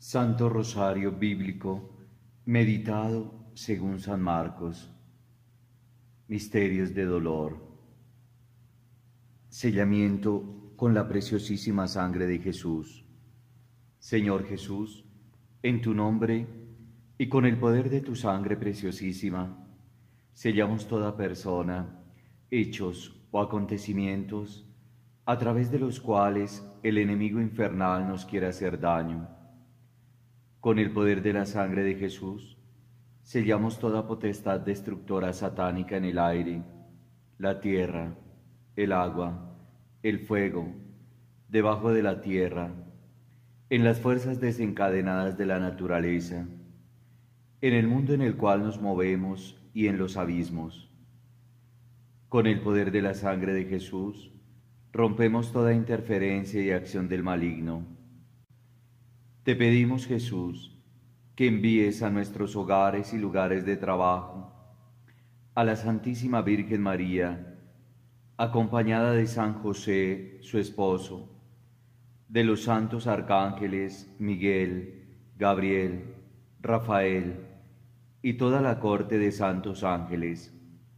Santo Rosario Bíblico, meditado según San Marcos. Misterios de dolor. Sellamiento con la preciosísima sangre de Jesús. Señor Jesús, en tu nombre y con el poder de tu sangre preciosísima, sellamos toda persona, hechos o acontecimientos a través de los cuales el enemigo infernal nos quiere hacer daño. Con el poder de la sangre de Jesús, sellamos toda potestad destructora satánica en el aire, la tierra, el agua, el fuego, debajo de la tierra, en las fuerzas desencadenadas de la naturaleza, en el mundo en el cual nos movemos y en los abismos. Con el poder de la sangre de Jesús, rompemos toda interferencia y acción del maligno. Te pedimos, Jesús, que envíes a nuestros hogares y lugares de trabajo a la Santísima Virgen María, acompañada de San José, su esposo, de los santos arcángeles Miguel, Gabriel, Rafael y toda la corte de santos ángeles.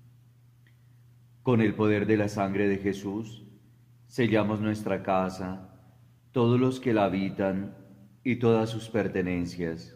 Con el poder de la sangre de Jesús, sellamos nuestra casa, todos los que la habitan y todas sus pertenencias.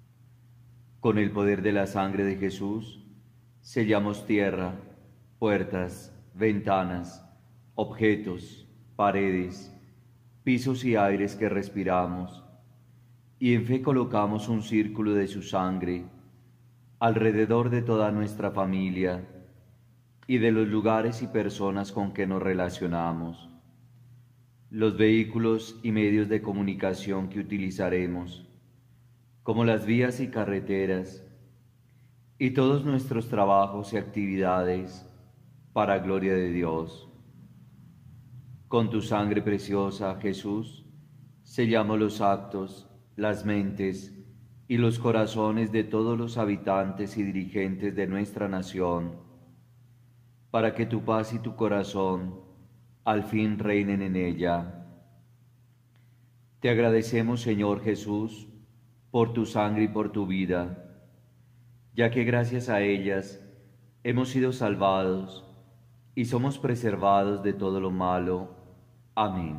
Con el poder de la sangre de Jesús, sellamos tierra, puertas, ventanas, objetos, paredes, pisos y aires que respiramos, y en fe colocamos un círculo de su sangre alrededor de toda nuestra familia y de los lugares y personas con que nos relacionamos, los vehículos y medios de comunicación que utilizaremos, como las vías y carreteras, y todos nuestros trabajos y actividades para gloria de Dios. Con tu sangre preciosa, Jesús, sellamos los actos, las mentes y los corazones de todos los habitantes y dirigentes de nuestra nación, para que tu paz y tu corazón al fin reinen en ella. Te agradecemos, Señor Jesús, por tu sangre y por tu vida, ya que gracias a ellas hemos sido salvados y somos preservados de todo lo malo. Amén.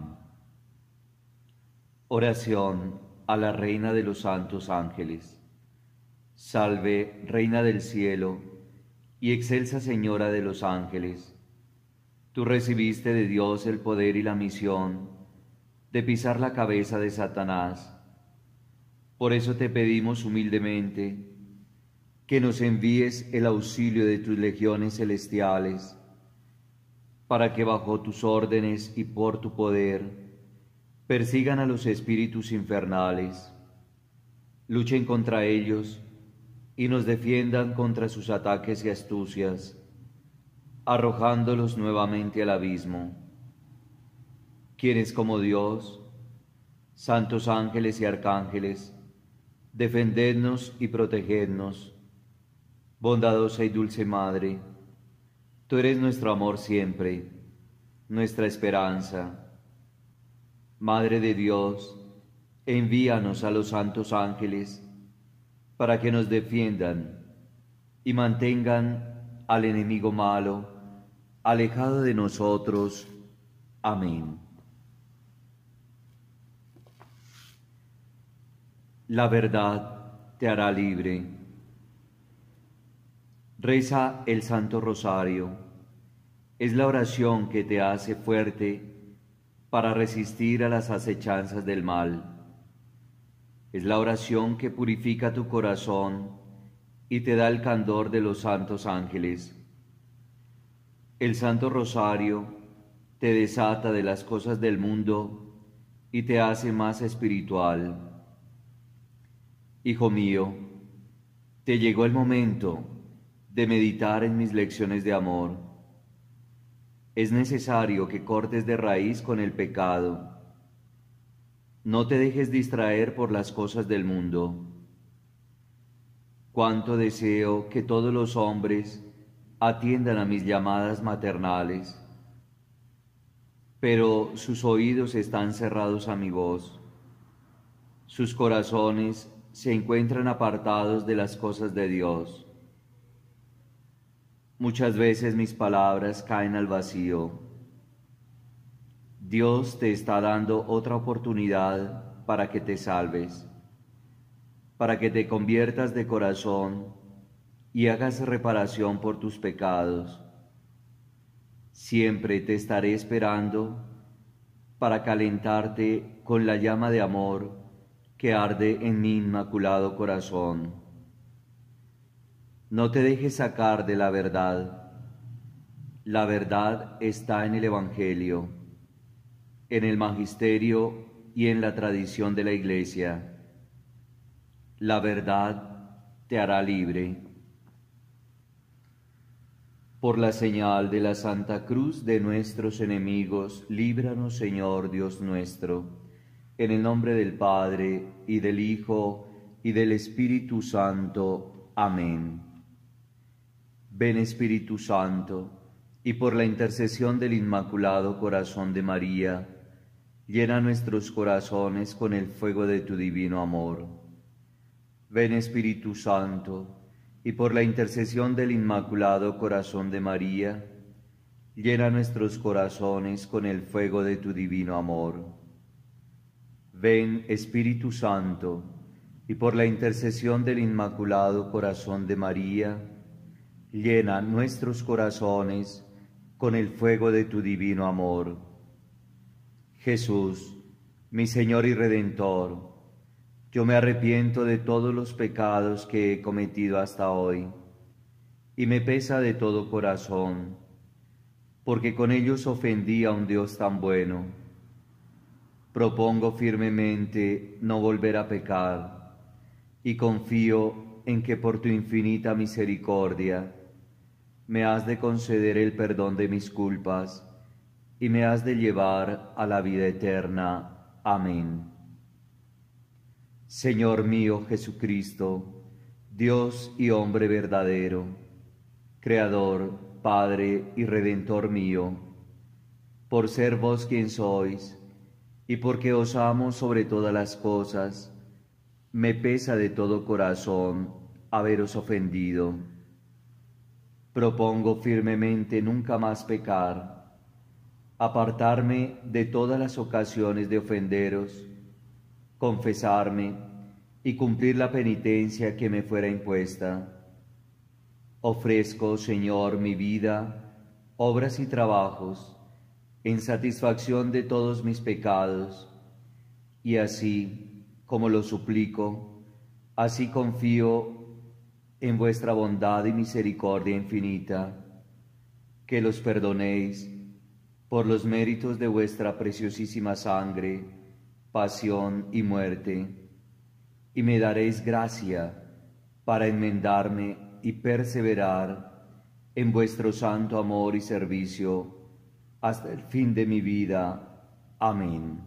Oración a la Reina de los Santos Ángeles. Salve, Reina del Cielo y excelsa Señora de los Ángeles. Tú recibiste de Dios el poder y la misión de pisar la cabeza de Satanás. Por eso te pedimos humildemente que nos envíes el auxilio de tus legiones celestiales, para que bajo tus órdenes y por tu poder persigan a los espíritus infernales, luchen contra ellos y nos defiendan contra sus ataques y astucias, arrojándolos nuevamente al abismo. Quienes como Dios, santos ángeles y arcángeles, defendednos y protegednos. Bondadosa y dulce Madre, tú eres nuestro amor siempre, nuestra esperanza. Madre de Dios, envíanos a los santos ángeles para que nos defiendan y mantengan al enemigo malo alejado de nosotros. Amén. La verdad te hará libre. Reza el Santo Rosario. Es la oración que te hace fuerte para resistir a las acechanzas del mal. Es la oración que purifica tu corazón y te da el candor de los santos ángeles. El Santo Rosario te desata de las cosas del mundo y te hace más espiritual. Hijo mío, te llegó el momento de meditar en mis lecciones de amor. Es necesario que cortes de raíz con el pecado. No te dejes distraer por las cosas del mundo. Cuánto deseo que todos los hombres atiendan a mis llamadas maternales, pero sus oídos están cerrados a mi voz. Sus corazones se encuentran apartados de las cosas de Dios. Muchas veces mis palabras caen al vacío. Dios te está dando otra oportunidad para que te salves, para que te conviertas de corazón y hagas reparación por tus pecados. Siempre te estaré esperando para calentarte con la llama de amor que arde en mi inmaculado corazón. No te dejes sacar de la verdad. La verdad está en el Evangelio, en el magisterio y en la tradición de la Iglesia. La verdad te hará libre. Por la señal de la Santa Cruz de nuestros enemigos, líbranos, Señor Dios nuestro, en el nombre del Padre, y del Hijo, y del Espíritu Santo. Amén. Ven, Espíritu Santo, y por la intercesión del Inmaculado Corazón de María, llena nuestros corazones con el fuego de tu divino amor. Ven, Espíritu Santo, y por la intercesión del Inmaculado Corazón de María, llena nuestros corazones con el fuego de tu divino amor. Ven, Espíritu Santo, y por la intercesión del Inmaculado Corazón de María, llena nuestros corazones con el fuego de tu divino amor. Jesús, mi Señor y Redentor, yo me arrepiento de todos los pecados que he cometido hasta hoy, y me pesa de todo corazón, porque con ellos ofendí a un Dios tan bueno. Propongo firmemente no volver a pecar, y confío en que por tu infinita misericordia me has de conceder el perdón de mis culpas y me has de llevar a la vida eterna. Amén. Señor mío Jesucristo, Dios y hombre verdadero, Creador, Padre y Redentor mío, por ser vos quien sois, y porque os amo sobre todas las cosas, me pesa de todo corazón haberos ofendido. Propongo firmemente nunca más pecar, apartarme de todas las ocasiones de ofenderos, confesarme y cumplir la penitencia que me fuera impuesta. Ofrezco, Señor, mi vida, obras y trabajos, en satisfacción de todos mis pecados, y así como lo suplico, así confío en vuestra bondad y misericordia infinita, que los perdonéis por los méritos de vuestra preciosísima sangre, pasión y muerte, y me daréis gracia para enmendarme y perseverar en vuestro santo amor y servicio hasta el fin de mi vida. Amén.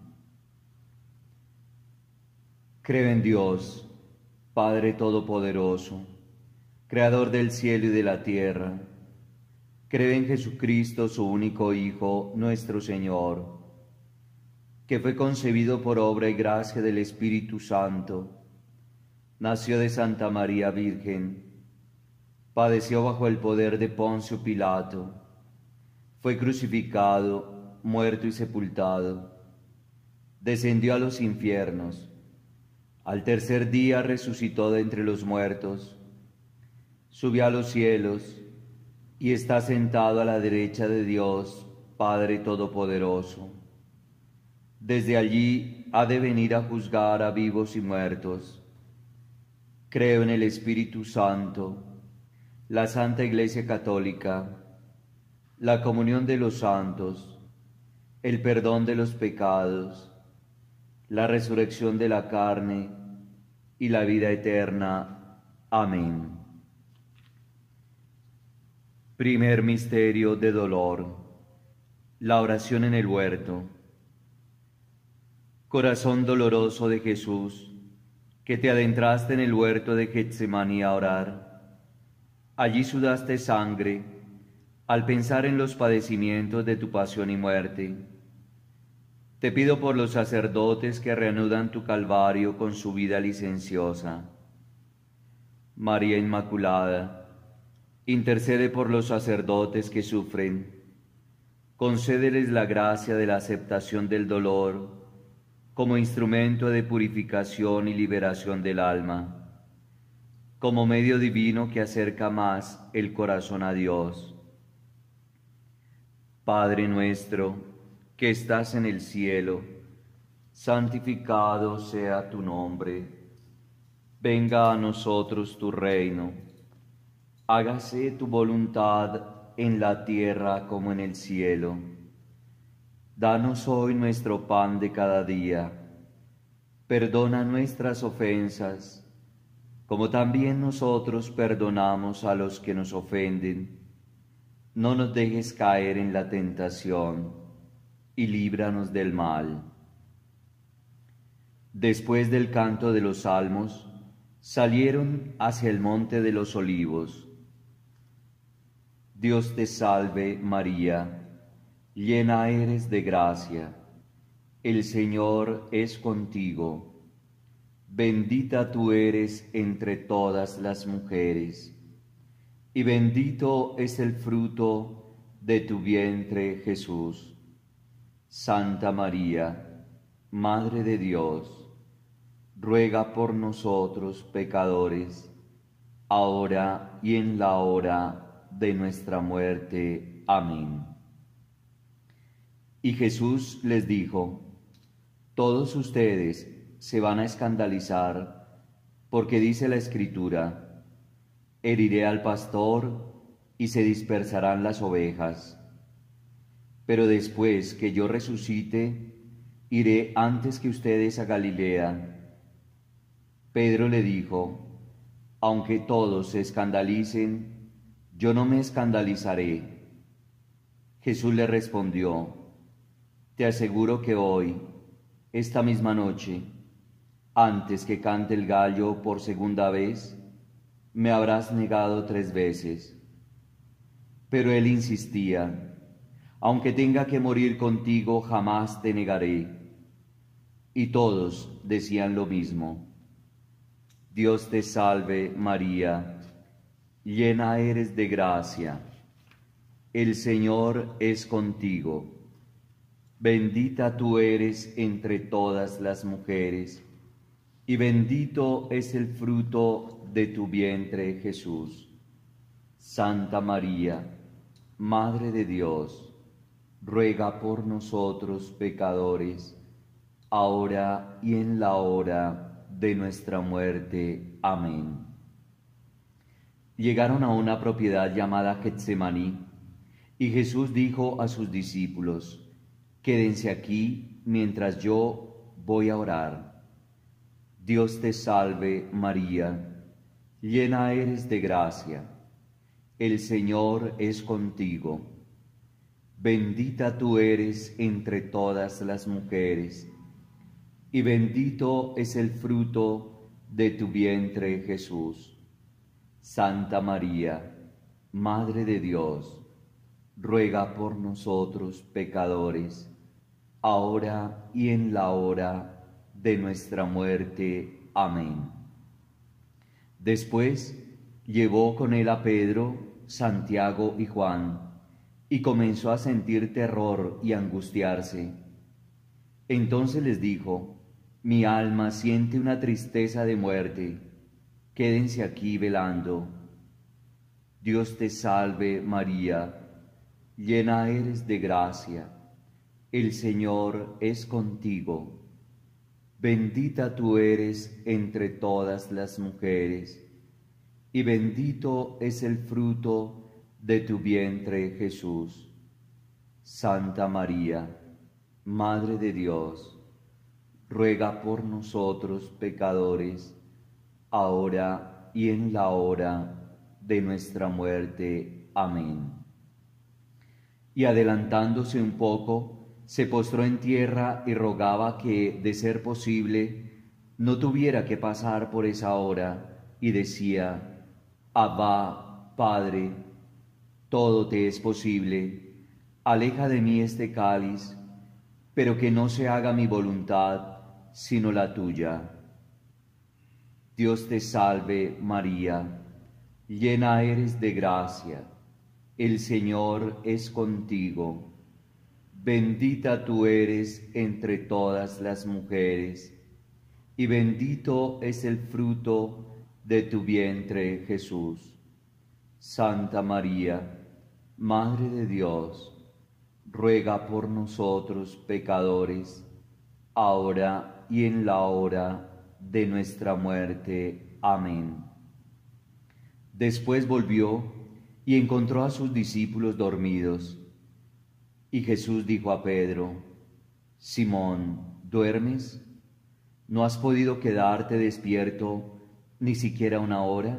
Creo en Dios, Padre Todopoderoso, Creador del cielo y de la tierra. Creo en Jesucristo, su único Hijo, nuestro Señor, que fue concebido por obra y gracia del Espíritu Santo, nació de Santa María Virgen, padeció bajo el poder de Poncio Pilato, fue crucificado, muerto y sepultado, descendió a los infiernos, al tercer día resucitó de entre los muertos, subió a los cielos y está sentado a la derecha de Dios, Padre Todopoderoso. Desde allí ha de venir a juzgar a vivos y muertos. Creo en el Espíritu Santo, la Santa Iglesia Católica, la comunión de los santos, el perdón de los pecados, la resurrección de la carne y la vida eterna. Amén. Primer misterio de dolor: la oración en el huerto. Corazón doloroso de Jesús, que te adentraste en el huerto de Getsemaní a orar. Allí sudaste sangre al pensar en los padecimientos de tu pasión y muerte. Te pido por los sacerdotes que reanudan tu Calvario con su vida licenciosa. María Inmaculada, intercede por los sacerdotes que sufren. Concédeles la gracia de la aceptación del dolor como instrumento de purificación y liberación del alma, como medio divino que acerca más el corazón a Dios. Padre nuestro, que estás en el cielo, santificado sea tu nombre. Venga a nosotros tu reino. Hágase tu voluntad en la tierra como en el cielo. Danos hoy nuestro pan de cada día. Perdona nuestras ofensas, como también nosotros perdonamos a los que nos ofenden. No nos dejes caer en la tentación, y líbranos del mal. Después del canto de los salmos, salieron hacia el monte de los olivos. Dios te salve, María, llena eres de gracia. El Señor es contigo. Bendita tú eres entre todas las mujeres, y bendito es el fruto de tu vientre, Jesús. Santa María, Madre de Dios, ruega por nosotros pecadores, ahora y en la hora de nuestra muerte. Amén. Y Jesús les dijo: todos ustedes se van a escandalizar, porque dice la Escritura: heriré al pastor y se dispersarán las ovejas. Pero después que yo resucite, iré antes que ustedes a Galilea. Pedro le dijo: aunque todos se escandalicen, yo no me escandalizaré. Jesús le respondió: te aseguro que hoy, esta misma noche, antes que cante el gallo por segunda vez, me habrás negado 3 veces. Pero él insistía: aunque tenga que morir contigo, jamás te negaré. Y todos decían lo mismo. Dios te salve, María, llena eres de gracia. El Señor es contigo. Bendita tú eres entre todas las mujeres, y bendito es el fruto de tu vientre, Jesús. Santa María, Madre de Dios, ruega por nosotros pecadores, ahora y en la hora de nuestra muerte. Amén. Llegaron a una propiedad llamada Getsemaní, y Jesús dijo a sus discípulos: quédense aquí mientras yo voy a orar. Dios te salve, María, llena eres de gracia. El Señor es contigo. Bendita tú eres entre todas las mujeres, y bendito es el fruto de tu vientre, Jesús. Santa María, Madre de Dios, ruega por nosotros pecadores, ahora y en la hora de nuestra muerte. Amén. Después llevó con él a Pedro, Santiago y Juan, y comenzó a sentir terror y angustiarse. Entonces les dijo: mi alma siente una tristeza de muerte, quédense aquí velando. Dios te salve, María, llena eres de gracia. El Señor es contigo. Bendita tú eres entre todas las mujeres, y bendito es el fruto de tu vientre, Jesús. Santa María, Madre de Dios, ruega por nosotros pecadores, ahora y en la hora de nuestra muerte. Amén. Y adelantándose un poco, se postró en tierra y rogaba que, de ser posible, no tuviera que pasar por esa hora, y decía: Abba, Padre, todo te es posible, aleja de mí este cáliz, pero que no se haga mi voluntad, sino la tuya. Dios te salve, María, llena eres de gracia, el Señor es contigo. Bendita tú eres entre todas las mujeres, y bendito es el fruto de tu vientre, Jesús. Santa María, Madre de Dios, ruega por nosotros pecadores, ahora y en la hora de nuestra muerte. Amén. Después volvió y encontró a sus discípulos dormidos. Y Jesús dijo a Pedro: Simón, ¿duermes? ¿No has podido quedarte despierto ni siquiera una hora?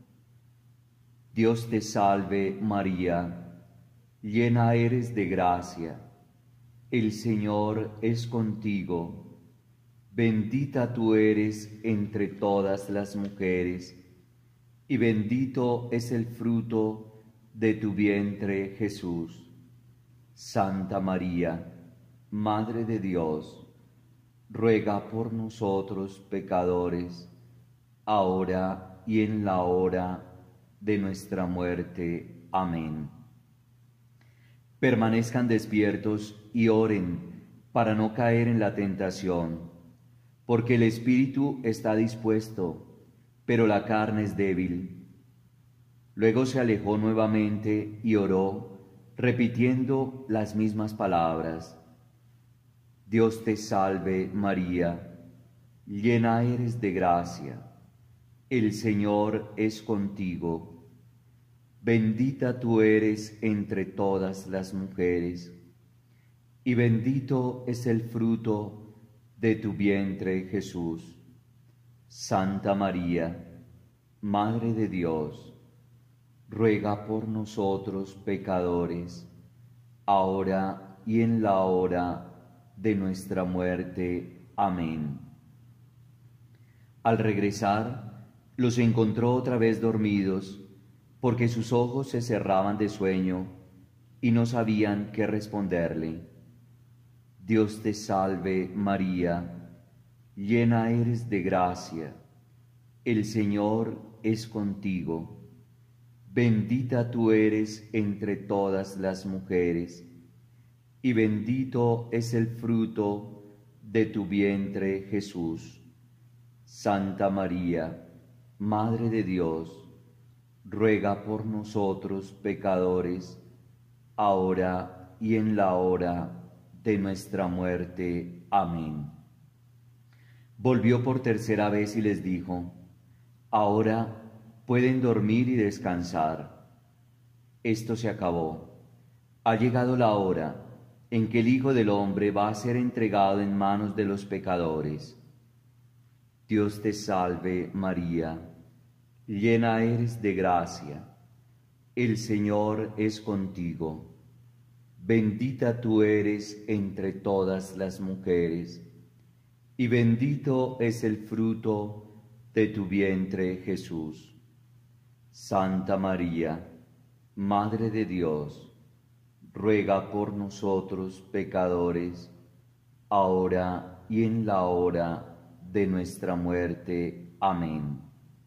Dios te salve, María, llena eres de gracia, el Señor es contigo. Bendita tú eres entre todas las mujeres, y bendito es el fruto de tu vientre, Jesús. Santa María, Madre de Dios, ruega por nosotros pecadores, ahora y en la hora de nuestra muerte. Amén. Permanezcan despiertos y oren para no caer en la tentación, porque el espíritu está dispuesto, pero la carne es débil. Luego se alejó nuevamente y oró, repitiendo las mismas palabras. Dios te salve, María, llena eres de gracia, el Señor es contigo. Bendita tú eres entre todas las mujeres, y bendito es el fruto de tu vientre, Jesús. Santa María, Madre de Dios, ruega por nosotros pecadores, ahora y en la hora de nuestra muerte. Amén. Al regresar, los encontró otra vez dormidos, porque sus ojos se cerraban de sueño y no sabían qué responderle. Dios te salve, María, llena eres de gracia, el Señor es contigo. Bendita tú eres entre todas las mujeres, y bendito es el fruto de tu vientre, Jesús. Santa María, Madre de Dios, ruega por nosotros pecadores, ahora y en la hora de nuestra muerte. Amén. Volvió por tercera vez y les dijo: Ahora pueden dormir y descansar. Esto se acabó. Ha llegado la hora en que el Hijo del Hombre va a ser entregado en manos de los pecadores. Dios te salve, María, llena eres de gracia, el Señor es contigo. Bendita tú eres entre todas las mujeres, y bendito es el fruto de tu vientre, Jesús. Santa María, Madre de Dios, ruega por nosotros pecadores, ahora y en la hora de nuestra muerte. Amén.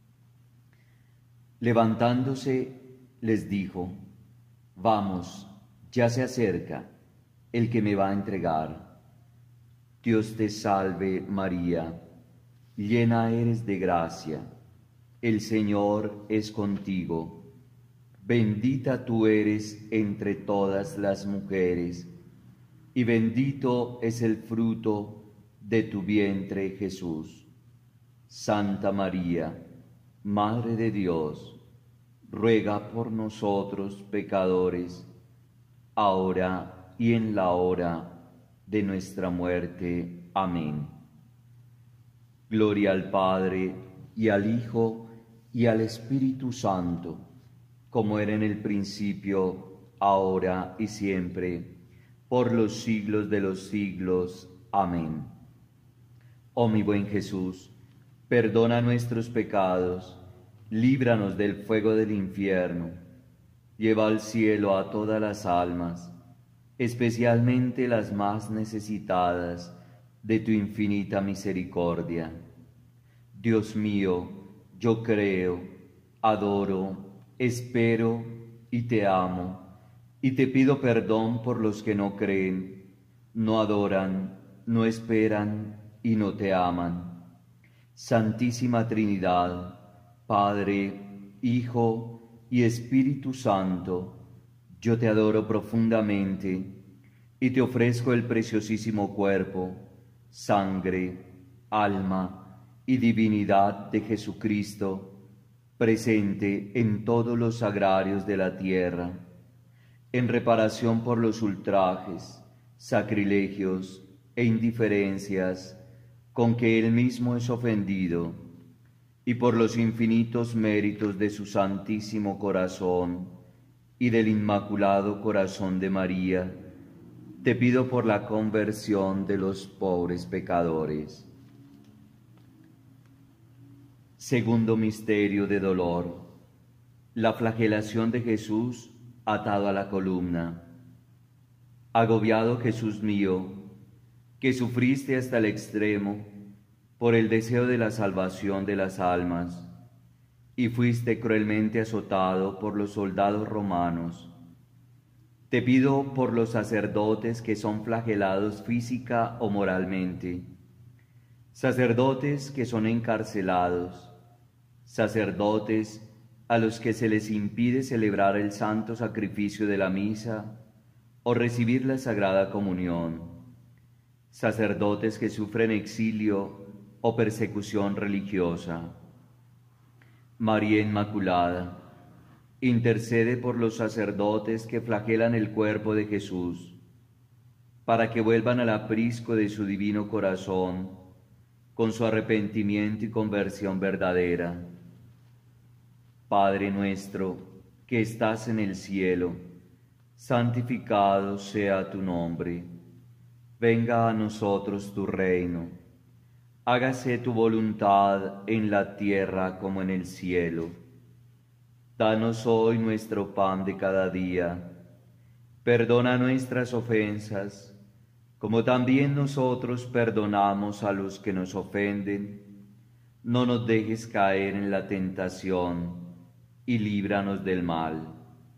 Levantándose, les dijo: Vamos, ya se acerca el que me va a entregar. Dios te salve, María, llena eres de gracia, el Señor es contigo. Bendita tú eres entre todas las mujeres, y bendito es el fruto de tu vientre, Jesús. Santa María, Madre de Dios, ruega por nosotros pecadores, ahora y en la hora de nuestra muerte. Amén. Gloria al Padre, y al Hijo, y al Espíritu Santo, como era en el principio, ahora y siempre, por los siglos de los siglos. Amén. Oh mi buen Jesús, perdona nuestros pecados, líbranos del fuego del infierno, lleva al cielo a todas las almas, especialmente las más necesitadas de tu infinita misericordia. Dios mío, yo creo, adoro, espero y te amo, y te pido perdón por los que no creen, no adoran, no esperan y no te aman. Santísima Trinidad, Padre, Hijo y Espíritu Santo, yo te adoro profundamente y te ofrezco el preciosísimo cuerpo, sangre, alma y divinidad de Jesucristo, presente en todos los sagrarios de la tierra, en reparación por los ultrajes, sacrilegios e indiferencias con que Él mismo es ofendido, y por los infinitos méritos de su Santísimo Corazón y del Inmaculado Corazón de María, te pido por la conversión de los pobres pecadores. Segundo misterio de dolor: la flagelación de Jesús atado a la columna. Agobiado Jesús mío, que sufriste hasta el extremo por el deseo de la salvación de las almas, y fuiste cruelmente azotado por los soldados romanos, te pido por los sacerdotes que son flagelados física o moralmente, sacerdotes que son encarcelados, sacerdotes a los que se les impide celebrar el santo sacrificio de la misa o recibir la Sagrada Comunión, sacerdotes que sufren exilio o persecución religiosa. María Inmaculada, intercede por los sacerdotes que flagelan el cuerpo de Jesús, para que vuelvan al aprisco de su divino corazón con su arrepentimiento y conversión verdadera. Padre nuestro, que estás en el cielo, santificado sea tu nombre. Venga a nosotros tu reino. Hágase tu voluntad en la tierra como en el cielo. Danos hoy nuestro pan de cada día. Perdona nuestras ofensas, como también nosotros perdonamos a los que nos ofenden. No nos dejes caer en la tentación y líbranos del mal.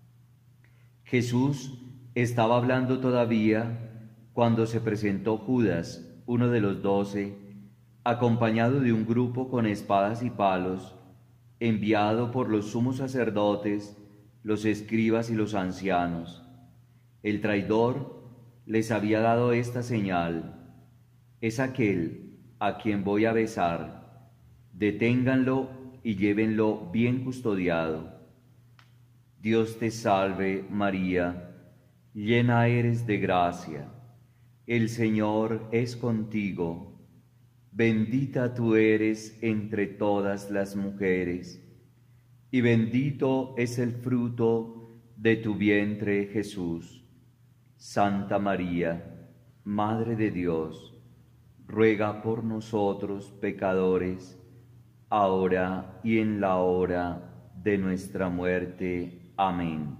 Jesús estaba hablando todavía cuando se presentó Judas, uno de los 12, acompañado de un grupo con espadas y palos, enviado por los sumos sacerdotes, los escribas y los ancianos. El traidor les había dado esta señal: es aquel a quien voy a besar. Deténganlo y llévenlo bien custodiado. Dios te salve, María, llena eres de gracia. El Señor es contigo. Bendita tú eres entre todas las mujeres, y bendito es el fruto de tu vientre, Jesús. Santa María, Madre de Dios, ruega por nosotros pecadores, ahora y en la hora de nuestra muerte. Amén.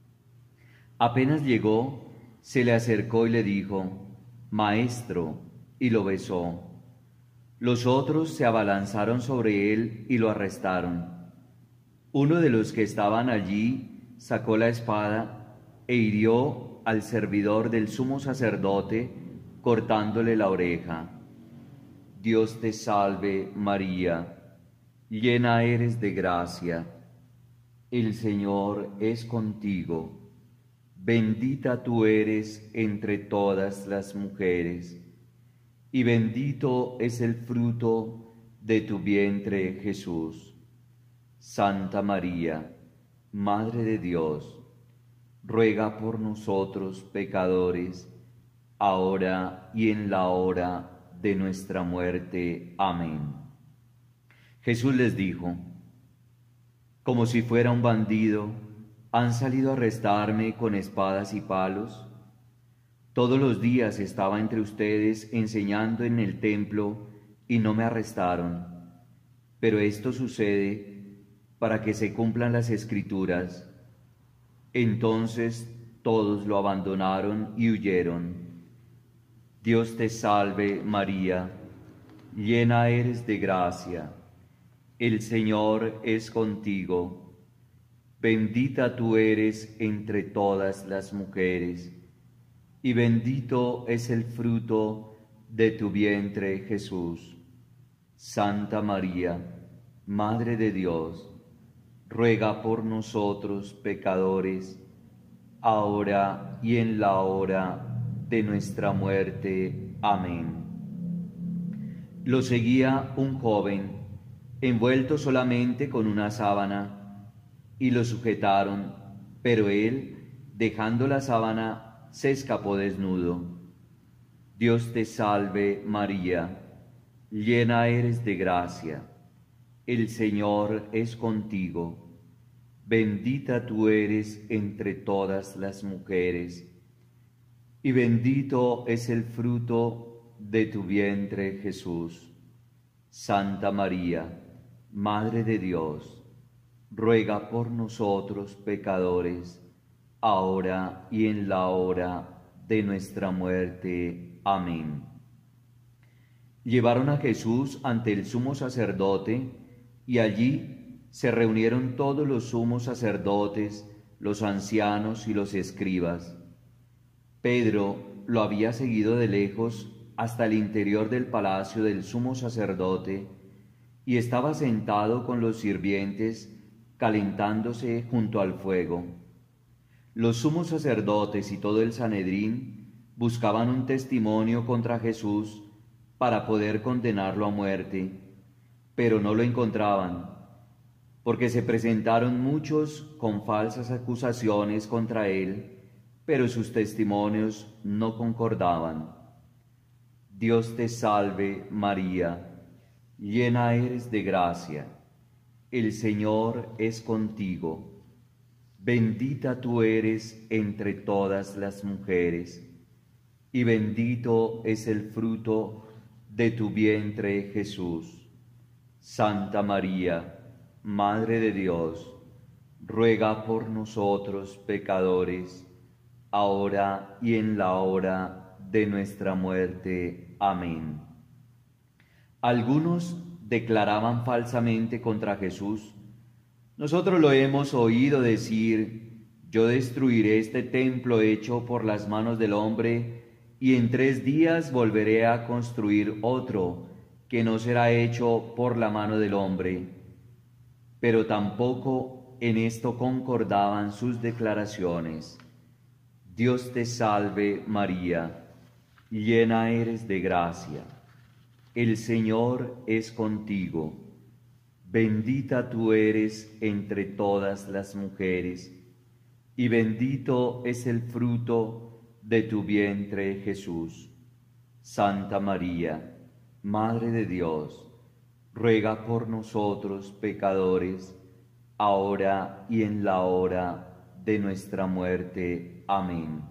Apenas llegó, se le acercó y le dijo: Maestro, y lo besó. Los otros se abalanzaron sobre él y lo arrestaron. Uno de los que estaban allí sacó la espada e hirió al servidor del sumo sacerdote, cortándole la oreja. Dios te salve, María, llena eres de gracia. El Señor es contigo. Bendita tú eres entre todas las mujeres, y bendito es el fruto de tu vientre, Jesús. Santa María, Madre de Dios, ruega por nosotros pecadores, ahora y en la hora de nuestra muerte. Amén. Jesús les dijo: como si fuera un bandido, ¿han salido a arrestarme con espadas y palos? Todos los días estaba entre ustedes enseñando en el templo y no me arrestaron. Pero esto sucede para que se cumplan las Escrituras. Entonces todos lo abandonaron y huyeron. Dios te salve, María, llena eres de gracia. El Señor es contigo. Bendita tú eres entre todas las mujeres, y bendito es el fruto de tu vientre, Jesús. Santa María, Madre de Dios, ruega por nosotros pecadores, ahora y en la hora de nuestra muerte. Amén. Lo seguía un joven, envuelto solamente con una sábana, y lo sujetaron, pero él, dejando la sábana, se escapó desnudo. Dios te salve, María, llena eres de gracia. El Señor es contigo. Bendita tú eres entre todas las mujeres, y bendito es el fruto de tu vientre, Jesús. Santa María, Madre de Dios, ruega por nosotros pecadores, ahora y en la hora de nuestra muerte. Amén. Llevaron a Jesús ante el sumo sacerdote, y allí se reunieron todos los sumos sacerdotes, los ancianos y los escribas. Pedro lo había seguido de lejos hasta el interior del palacio del sumo sacerdote, y estaba sentado con los sirvientes, calentándose junto al fuego. Los sumos sacerdotes y todo el Sanedrín buscaban un testimonio contra Jesús para poder condenarlo a muerte, pero no lo encontraban, porque se presentaron muchos con falsas acusaciones contra él, pero sus testimonios no concordaban. Dios te salve, María, llena eres de gracia. El Señor es contigo. Bendita tú eres entre todas las mujeres, y bendito es el fruto de tu vientre, Jesús. Santa María, Madre de Dios, ruega por nosotros pecadores, ahora y en la hora de nuestra muerte. Amén. Algunos declaraban falsamente contra Jesús: nosotros lo hemos oído decir, yo destruiré este templo hecho por las manos del hombre, y en 3 días volveré a construir otro que no será hecho por la mano del hombre. Pero tampoco en esto concordaban sus declaraciones. Dios te salve, María, llena eres de gracia. El Señor es contigo. Bendita tú eres entre todas las mujeres, y bendito es el fruto de tu vientre, Jesús. Santa María, Madre de Dios, ruega por nosotros pecadores, ahora y en la hora de nuestra muerte. Amén.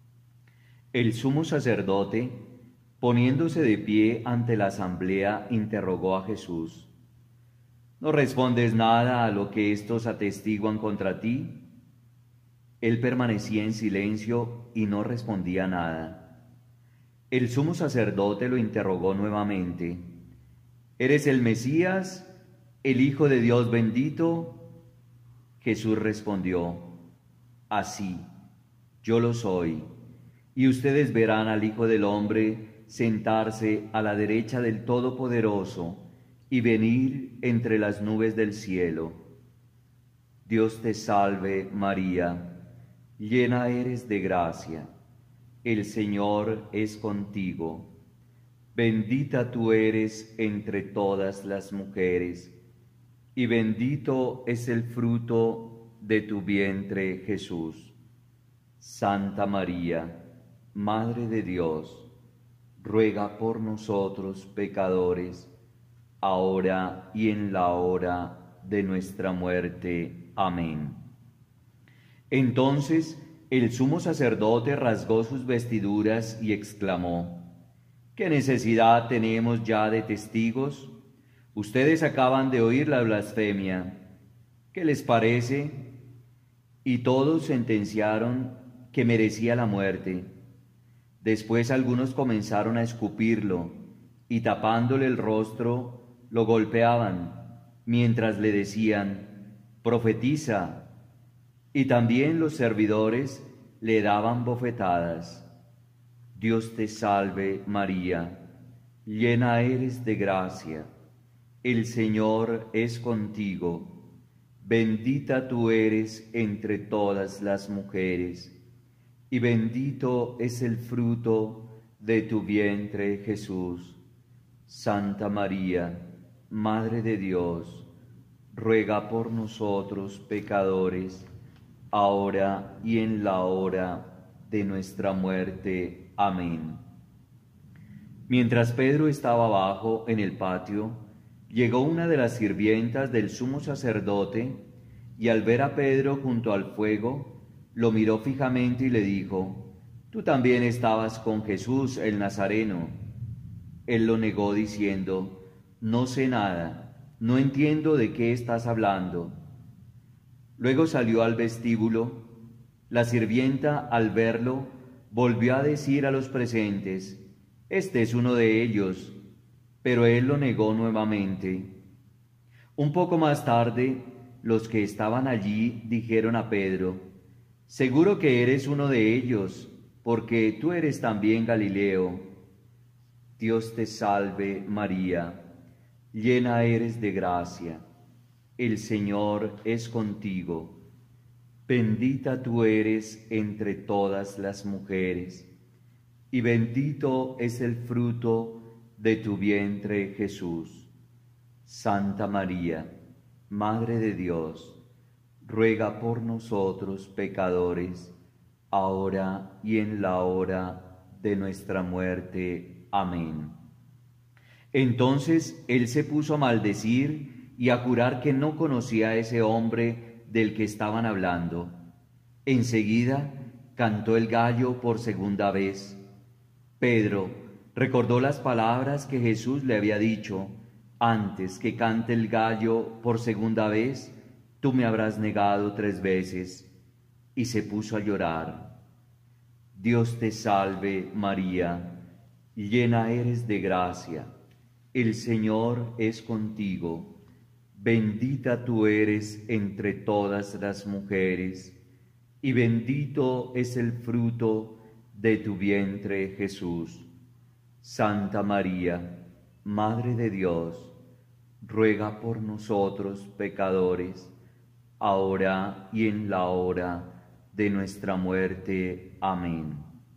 El sumo sacerdote, poniéndose de pie ante la asamblea, interrogó a Jesús: ¿no respondes nada a lo que éstos atestiguan contra ti? Él permanecía en silencio y no respondía nada. El sumo sacerdote lo interrogó nuevamente: ¿eres el Mesías, el Hijo de Dios bendito? Jesús respondió: así, yo lo soy, y ustedes verán al Hijo del Hombre sentarse a la derecha del Todopoderoso y venir entre las nubes del cielo. Dios te salve, María, llena eres de gracia. El Señor es contigo. Bendita tú eres entre todas las mujeres, y bendito es el fruto de tu vientre, Jesús. Santa María, Madre de Dios, ruega por nosotros pecadores, ahora y en la hora de nuestra muerte. Amén. Entonces el sumo sacerdote rasgó sus vestiduras y exclamó: ¿qué necesidad tenemos ya de testigos? Ustedes acaban de oír la blasfemia. ¿Qué les parece? Y todos sentenciaron que merecía la muerte. Después algunos comenzaron a escupirlo y tapándole el rostro lo golpeaban, mientras le decían: «Profetiza». Y también los servidores le daban bofetadas. Dios te salve, María, llena eres de gracia. El Señor es contigo. Bendita tú eres entre todas las mujeres, y bendito es el fruto de tu vientre, Jesús. Santa María, Madre de Dios, ruega por nosotros pecadores, ahora y en la hora de nuestra muerte. Amén. Mientras Pedro estaba abajo en el patio, llegó una de las sirvientas del sumo sacerdote y al ver a Pedro junto al fuego, lo miró fijamente y le dijo: «Tú también estabas con Jesús el Nazareno». Él lo negó diciendo: «No sé nada, no entiendo de qué estás hablando». Luego salió al vestíbulo. La sirvienta, al verlo, volvió a decir a los presentes: «Este es uno de ellos», pero él lo negó nuevamente. Un poco más tarde, los que estaban allí dijeron a Pedro: «Seguro que eres uno de ellos, porque tú eres también Galileo». Dios te salve, María, llena eres de gracia. El Señor es contigo. Bendita tú eres entre todas las mujeres, y bendito es el fruto de tu vientre, Jesús. Santa María, Madre de Dios, ruega por nosotros pecadores, ahora y en la hora de nuestra muerte. Amén. Entonces él se puso a maldecir y a jurar que no conocía a ese hombre del que estaban hablando. Enseguida cantó el gallo por segunda vez. Pedro recordó las palabras que Jesús le había dicho: «Antes que cante el gallo por segunda vez, tú me habrás negado 3 veces», y se puso a llorar. Dios te salve, María, llena eres de gracia. El Señor es contigo. Bendita tú eres entre todas las mujeres, y bendito es el fruto de tu vientre, Jesús. Santa María, Madre de Dios, ruega por nosotros pecadores, ahora y en la hora de nuestra muerte. Amén.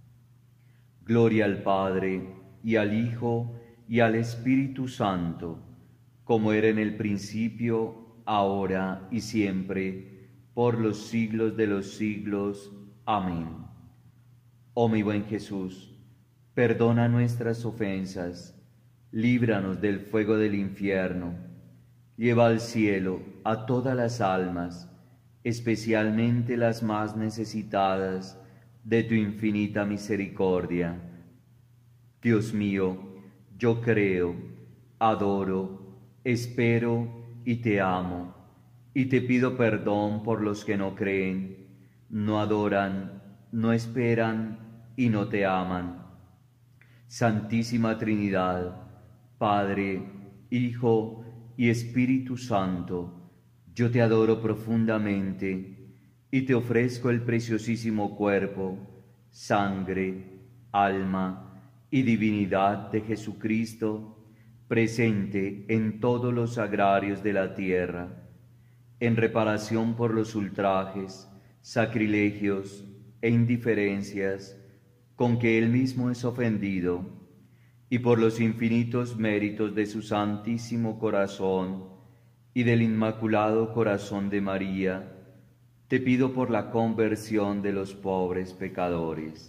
Gloria al Padre, y al Hijo, y al Espíritu Santo, como era en el principio, ahora y siempre, por los siglos de los siglos. Amén. Oh mi buen Jesús, perdona nuestras ofensas, líbranos del fuego del infierno, lleva al cielo a todas las almas, especialmente las más necesitadas de tu infinita misericordia. Dios mío, yo creo, adoro, espero y te amo, y te pido perdón por los que no creen, no adoran, no esperan y no te aman. Santísima Trinidad, Padre, Hijo y Espíritu Santo, yo te adoro profundamente y te ofrezco el preciosísimo cuerpo, sangre, alma y divinidad de Jesucristo, presente en todos los sagrarios de la tierra, en reparación por los ultrajes, sacrilegios e indiferencias con que Él mismo es ofendido, y por los infinitos méritos de su Santísimo Corazón y del Inmaculado Corazón de María, te pido por la conversión de los pobres pecadores.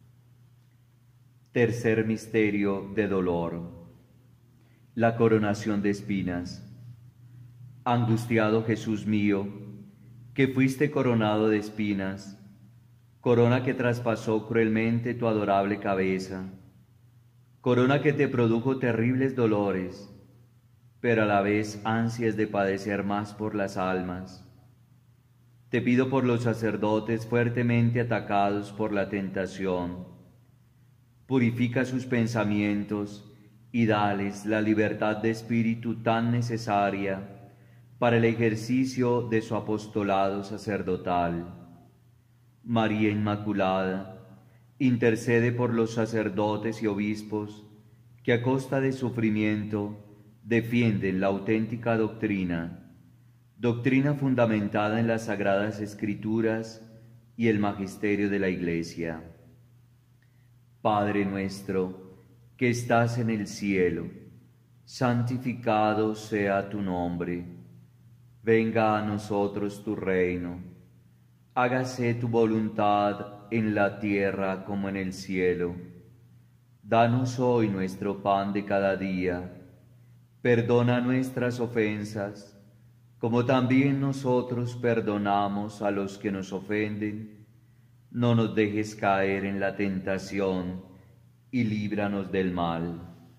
Tercer misterio de dolor: la coronación de espinas. Angustiado Jesús mío, que fuiste coronado de espinas, corona que traspasó cruelmente tu adorable cabeza, corona que te produjo terribles dolores, pero a la vez ansias de padecer más por las almas. Te pido por los sacerdotes fuertemente atacados por la tentación. Purifica sus pensamientos y dales la libertad de espíritu tan necesaria para el ejercicio de su apostolado sacerdotal. María Inmaculada, intercede por los sacerdotes y obispos que a costa de sufrimiento defienden la auténtica doctrina, doctrina fundamentada en las Sagradas Escrituras y el magisterio de la Iglesia. Padre nuestro, que estás en el cielo, santificado sea tu nombre. Venga a nosotros tu reino. Hágase tu voluntad en la tierra como en el cielo. Danos hoy nuestro pan de cada día. Perdona nuestras ofensas, como también nosotros perdonamos a los que nos ofenden. No nos dejes caer en la tentación y líbranos del mal.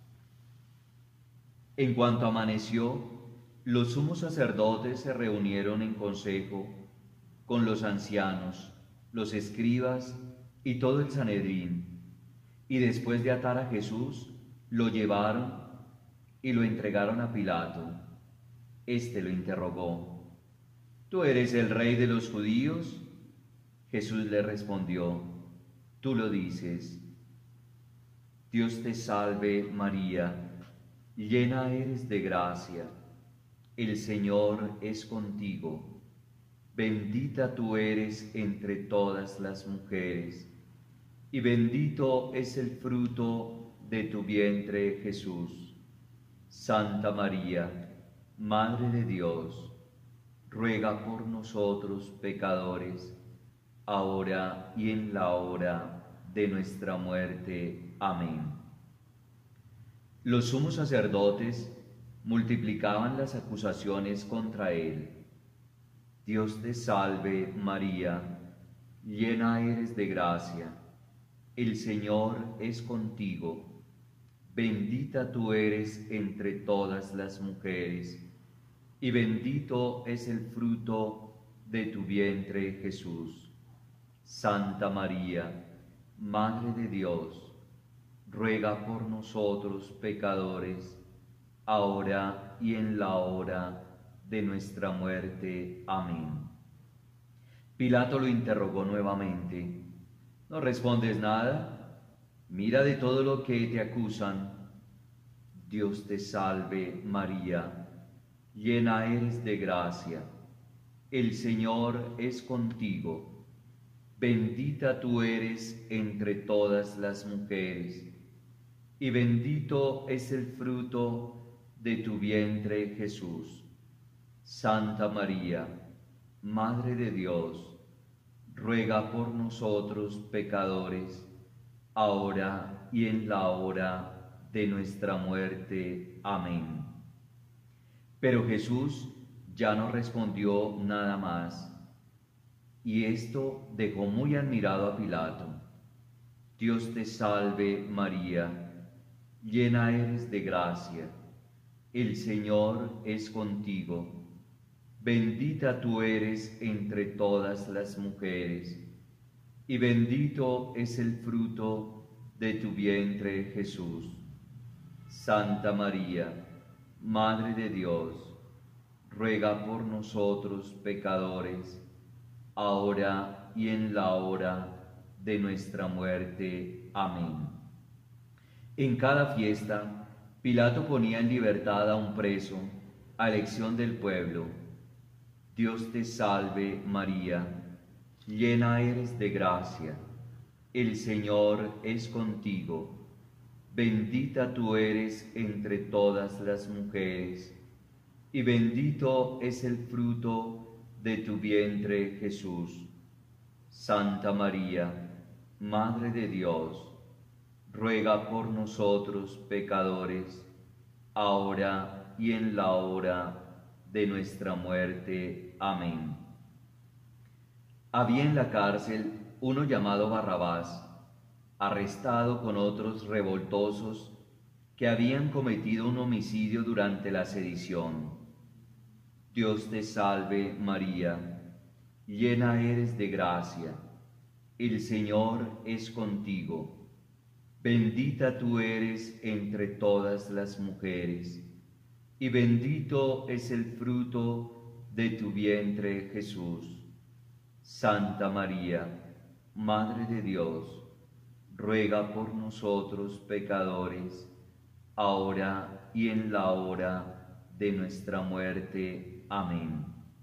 En cuanto amaneció, los sumos sacerdotes se reunieron en consejo con los ancianos, los escribas y todo el Sanedrín, y después de atar a Jesús, lo llevaron y lo entregaron a Pilato. Este lo interrogó: ¿Tú eres el rey de los judíos? Jesús le respondió: Tú lo dices. Dios te salve, María, llena eres de gracia. El Señor es contigo. Bendita tú eres entre todas las mujeres, y bendito es el fruto de tu vientre, Jesús. Santa María, Madre de Dios, ruega por nosotros pecadores, ahora y en la hora de nuestra muerte. Amén. Los sumos sacerdotes multiplicaban las acusaciones contra él. Dios te salve, María, llena eres de gracia. El Señor es contigo. Bendita tú eres entre todas las mujeres, y bendito es el fruto de tu vientre, Jesús. Santa María, Madre de Dios, ruega por nosotros pecadores, ahora y en la hora de nuestra muerte. Amén. Pilato lo interrogó nuevamente: ¿No respondes nada? Mira de todo lo que te acusan. Dios te salve, María, llena eres de gracia. El Señor es contigo. Bendita tú eres entre todas las mujeres, y bendito es el fruto de tu vientre, Jesús. Santa María, Madre de Dios, ruega por nosotros pecadores, ahora y en la hora de nuestra muerte. Amén. Pero Jesús ya no respondió nada más, y esto dejó muy admirado a Pilato. Dios te salve, María, llena eres de gracia. El Señor es contigo. Bendita tú eres entre todas las mujeres, y bendito es el fruto de tu vientre, Jesús. Santa María, Madre de Dios, ruega por nosotros pecadores, ahora y en la hora de nuestra muerte. Amén. En cada fiesta, Pilato ponía en libertad a un preso, a elección del pueblo. Dios te salve, María, llena eres de gracia. El Señor es contigo. Bendita tú eres entre todas las mujeres, y bendito es el fruto de tu vientre, Jesús. Santa María, Madre de Dios, ruega por nosotros pecadores, ahora y en la hora de nuestra muerte. Amén. Había en la cárcel uno llamado Barrabás, arrestado con otros revoltosos que habían cometido un homicidio durante la sedición. Dios te salve, María, llena eres de gracia, el Señor es contigo. Bendita tú eres entre todas las mujeres, y bendito es el fruto de tu vientre, Jesús. Santa María, Madre de Dios, ruega por nosotros pecadores, ahora y en la hora de nuestra muerte. Amén.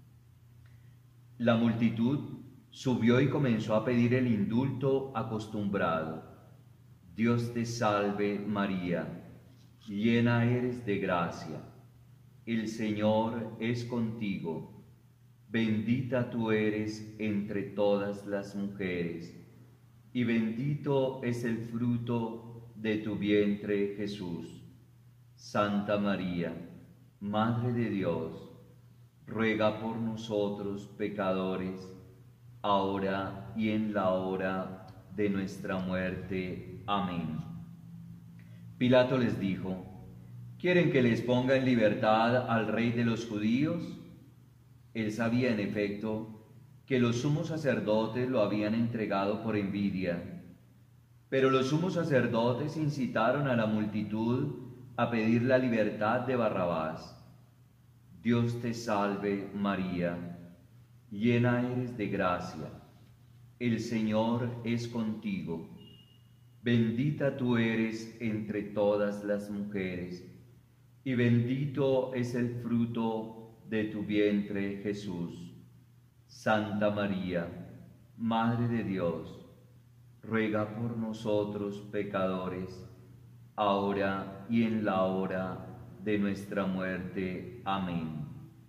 La multitud subió y comenzó a pedir el indulto acostumbrado. Dios te salve, María, llena eres de gracia. El Señor es contigo. Bendita tú eres entre todas las mujeres, y bendito es el fruto de tu vientre, Jesús. Santa María, Madre de Dios, ruega por nosotros pecadores, ahora y en la hora de nuestra muerte. Amén. Pilato les dijo: ¿Quieren que les ponga en libertad al rey de los judíos? Él sabía en efecto que los sumos sacerdotes lo habían entregado por envidia, pero los sumos sacerdotes incitaron a la multitud a pedir la libertad de Barrabás. Dios te salve, María, llena eres de gracia, el Señor es contigo. Bendita tú eres entre todas las mujeres, y bendito es el fruto de tu vientre, Jesús. Santa María, Madre de Dios, ruega por nosotros pecadores, ahora y en la hora de nuestra muerte. Amén.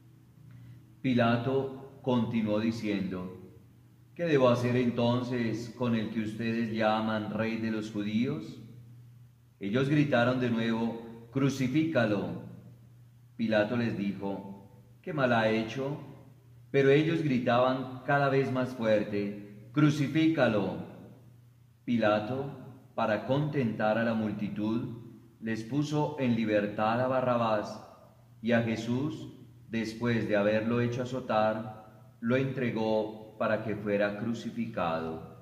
Pilato continuó diciendo: ¿Qué debo hacer entonces con el que ustedes llaman Rey de los judíos? Ellos gritaron de nuevo: ¡Crucifícalo! Pilato les dijo: ¿Qué mal ha hecho? Pero ellos gritaban cada vez más fuerte: ¡Crucifícalo! Pilato, para contentar a la multitud, les puso en libertad a Barrabás, y a Jesús, después de haberlo hecho azotar, lo entregó para que fuera crucificado.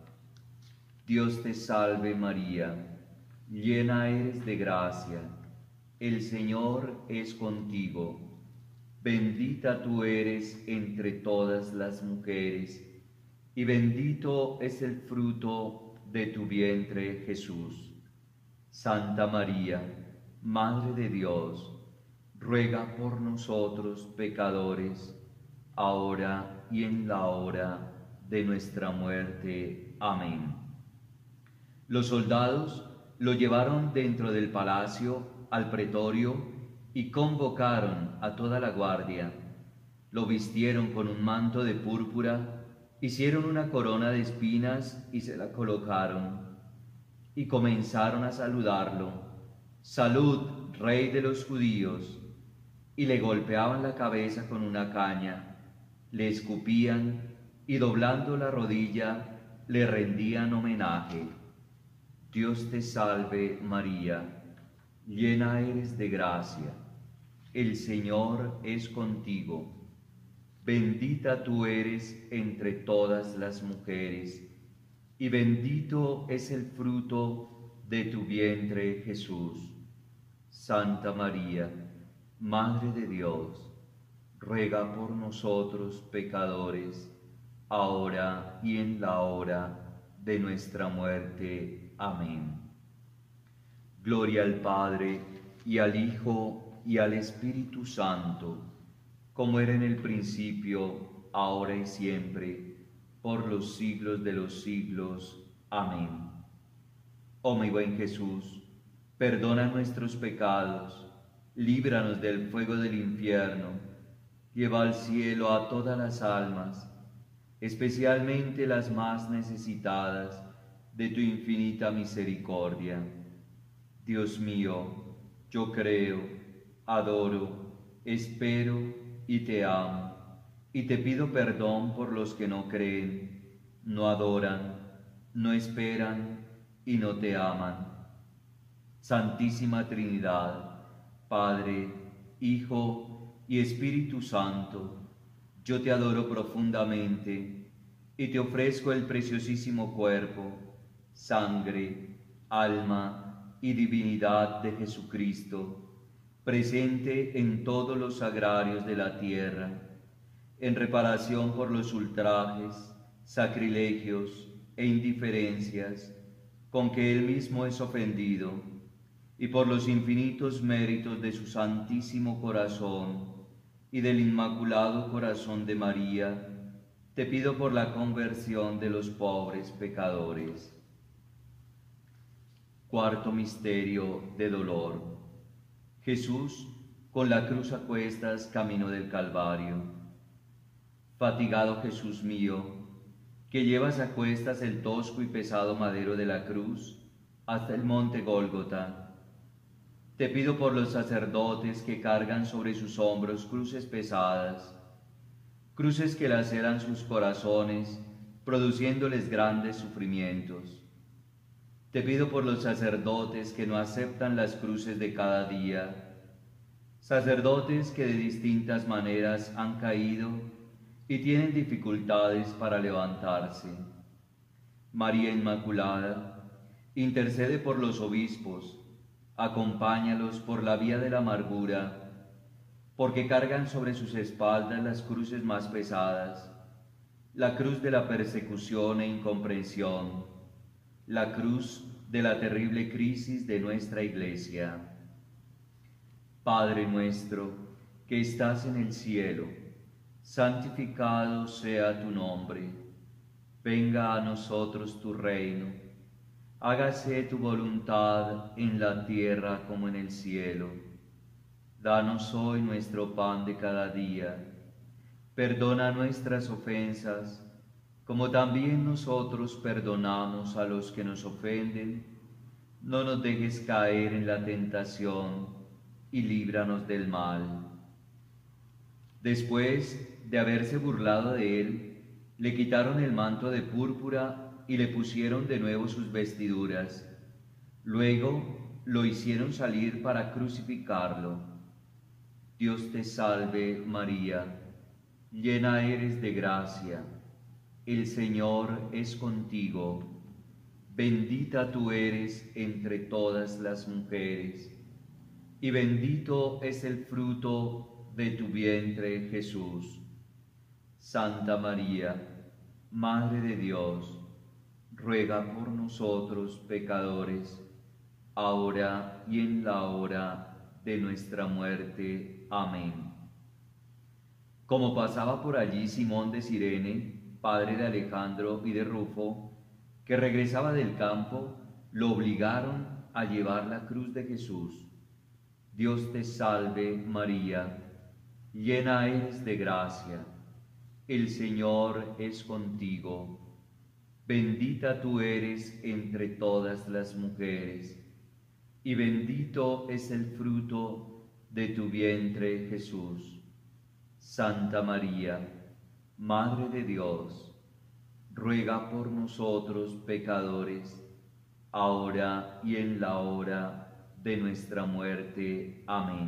Dios te salve, María, llena eres de gracia, el Señor es contigo. Bendita tú eres entre todas las mujeres, y bendito es el fruto de tu vientre, Jesús. Santa María, Madre de Dios, ruega por nosotros pecadores, ahora y en la hora de nuestra muerte. Amén. Los soldados lo llevaron dentro del palacio al pretorio y convocaron a toda la guardia. Lo vistieron con un manto de púrpura, hicieron una corona de espinas y se la colocaron, y comenzaron a saludarlo: «Salud, Rey de los judíos», y le golpeaban la cabeza con una caña, le escupían y doblando la rodilla le rendían homenaje. Dios te salve, María, llena eres de gracia, el Señor es contigo. Bendita tú eres entre todas las mujeres, y bendito es el fruto de tu vientre, Jesús. Santa María, Madre de Dios, ruega por nosotros pecadores, ahora y en la hora de nuestra muerte. Amén. Gloria al Padre, y al Hijo, y al Espíritu Santo, como era en el principio, ahora y siempre, por los siglos de los siglos. Amén. Oh mi buen Jesús, perdona nuestros pecados, líbranos del fuego del infierno, lleva al cielo a todas las almas, especialmente las más necesitadas de tu infinita misericordia. Dios mío, yo creo, adoro, espero y te amo, y te pido perdón por los que no creen, no adoran, no esperan y no te aman. Santísima Trinidad, Padre, Hijo y Espíritu Santo, yo te adoro profundamente y te ofrezco el preciosísimo cuerpo, sangre, alma y divinidad de Jesucristo, presente en todos los sagrarios de la tierra, en reparación por los ultrajes, sacrilegios e indiferencias con que Él mismo es ofendido, y por los infinitos méritos de su Santísimo Corazón y del Inmaculado Corazón de María, te pido por la conversión de los pobres pecadores. Cuarto misterio de dolor. Jesús, con la cruz a cuestas, camino del Calvario. Fatigado Jesús mío, que llevas a cuestas el tosco y pesado madero de la cruz hasta el monte Gólgota, te pido por los sacerdotes que cargan sobre sus hombros cruces pesadas, cruces que laceran sus corazones, produciéndoles grandes sufrimientos. Te pido por los sacerdotes que no aceptan las cruces de cada día, sacerdotes que de distintas maneras han caído y tienen dificultades para levantarse. María Inmaculada, intercede por los obispos, acompáñalos por la vía de la amargura, porque cargan sobre sus espaldas las cruces más pesadas, la cruz de la persecución e incomprensión, la cruz de la terrible crisis de nuestra Iglesia. Padre nuestro, que estás en el cielo, santificado sea tu nombre. Venga a nosotros tu reino. Hágase tu voluntad en la tierra como en el cielo. Danos hoy nuestro pan de cada día. Perdona nuestras ofensas, como también nosotros perdonamos a los que nos ofenden. No nos dejes caer en la tentación y líbranos del mal. Después de haberse burlado de él, le quitaron el manto de púrpura y le pusieron de nuevo sus vestiduras. Luego lo hicieron salir para crucificarlo. Dios te salve, María, llena eres de gracia, el Señor es contigo. Bendita tú eres entre todas las mujeres, y bendito es el fruto de tu vientre, Jesús. Santa María, Madre de Dios, ruega por nosotros pecadores, ahora y en la hora de nuestra muerte. Amén. Como pasaba por allí Simón de Cirene, padre de Alejandro y de Rufo, que regresaba del campo, lo obligaron a llevar la cruz de Jesús. Dios te salve, María, llena eres de gracia, el Señor es contigo. Bendita tú eres entre todas las mujeres, y bendito es el fruto de tu vientre, Jesús. Santa María, Madre de Dios, ruega por nosotros pecadores, ahora y en la hora de nuestra muerte. Amén.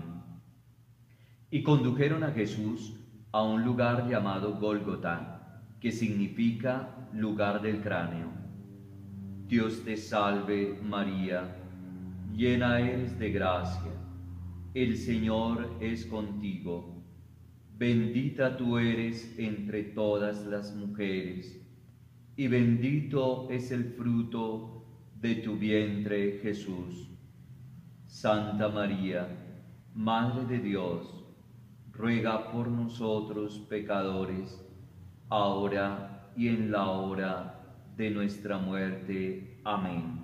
Y condujeron a Jesús a un lugar llamado Gólgota, que significa lugar del cráneo. Dios te salve, María, llena eres de gracia, el Señor es contigo. Bendita tú eres entre todas las mujeres, y bendito es el fruto de tu vientre, Jesús. Santa María, Madre de Dios, ruega por nosotros pecadores, ahora y en la hora de nuestra muerte. Amén.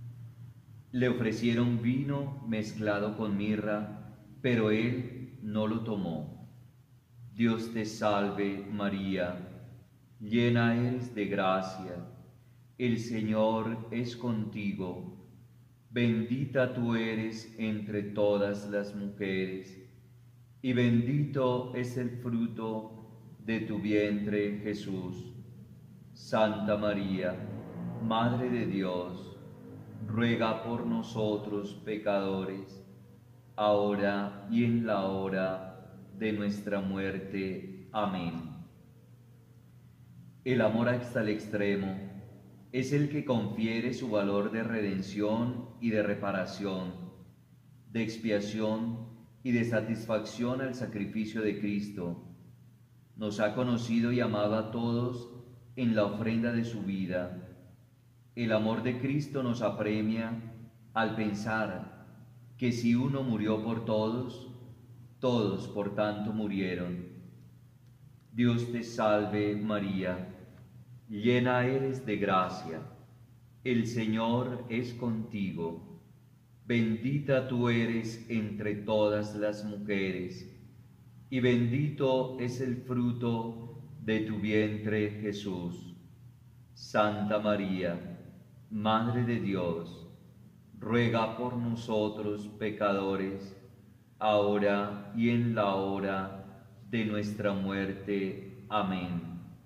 Le ofrecieron vino mezclado con mirra, pero él no lo tomó. Dios te salve, María, llena eres de gracia, el Señor es contigo. Bendita tú eres entre todas las mujeres, y bendito es el fruto de tu vientre, Jesús. Santa María, Madre de Dios, ruega por nosotros pecadores, ahora y en la hora de nuestra muerte. Amén. El amor hasta el extremo es el que confiere su valor de redención y de reparación, de expiación y de satisfacción al sacrificio de Cristo. Nos ha conocido y amado a todos en la ofrenda de su vida. El amor de Cristo nos apremia al pensar que si uno murió por todos, todos por tanto murieron. Dios te salve María, llena eres de gracia, el Señor es contigo, bendita tú eres entre todas las mujeres, y bendito es el fruto de tu vientre Jesús. Santa María, Madre de Dios, ruega por nosotros pecadores, ahora y en la hora de nuestra muerte. Amén.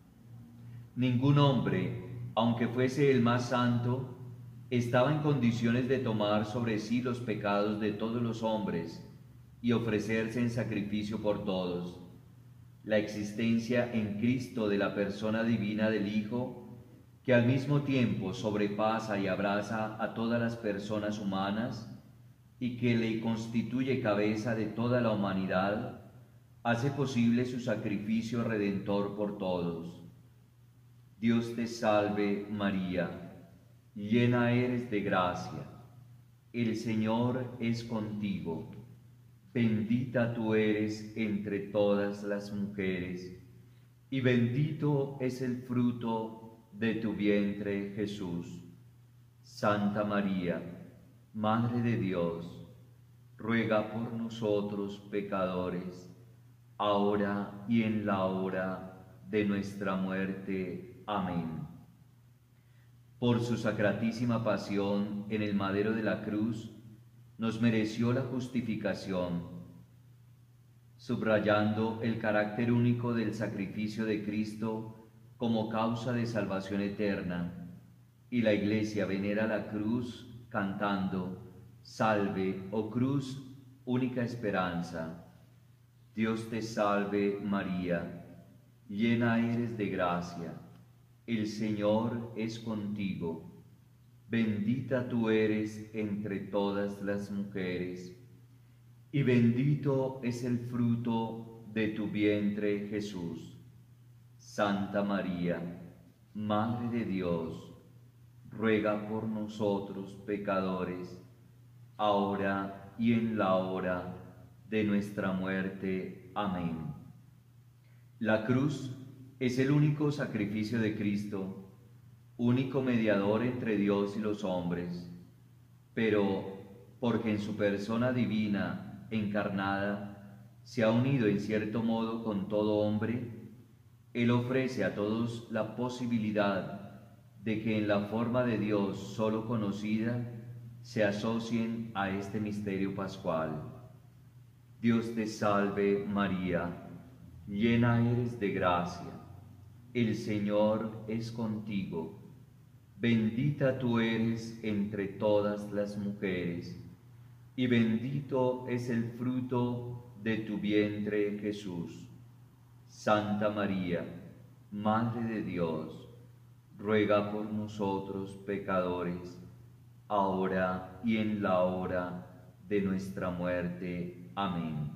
Ningún hombre, aunque fuese el más santo, estaba en condiciones de tomar sobre sí los pecados de todos los hombres y ofrecerse en sacrificio por todos. La existencia en Cristo de la persona divina del Hijo, que al mismo tiempo sobrepasa y abraza a todas las personas humanas y que le constituye cabeza de toda la humanidad, hace posible su sacrificio redentor por todos. Dios te salve María, llena eres de gracia, el Señor es contigo, bendita tú eres entre todas las mujeres, y bendito es el fruto de tu vientre Jesús. Santa María, Madre de Dios, ruega por nosotros pecadores, ahora y en la hora de nuestra muerte. Amén. Por su sacratísima pasión en el madero de la cruz, nos mereció la justificación. Subrayando el carácter único del sacrificio de Cristo como causa de salvación eterna, y la Iglesia venera la cruz cantando: Salve, oh cruz, única esperanza. Dios te salve María, llena eres de gracia, el Señor es contigo, bendita tú eres entre todas las mujeres, y bendito es el fruto de tu vientre Jesús. Santa María, Madre de Dios, ruega por nosotros pecadores, ahora y en la hora de nuestra muerte. Amén. La cruz es el único sacrificio de Cristo, único mediador entre Dios y los hombres, pero porque en su persona divina, encarnada, se ha unido en cierto modo con todo hombre, Él ofrece a todos la posibilidad de que en la forma de Dios solo conocida se asocien a este misterio pascual. Dios te salve María, llena eres de gracia, el Señor es contigo, bendita tú eres entre todas las mujeres, y bendito es el fruto de tu vientre Jesús. Santa María, Madre de Dios, ruega por nosotros pecadores, ahora y en la hora de nuestra muerte. Amén.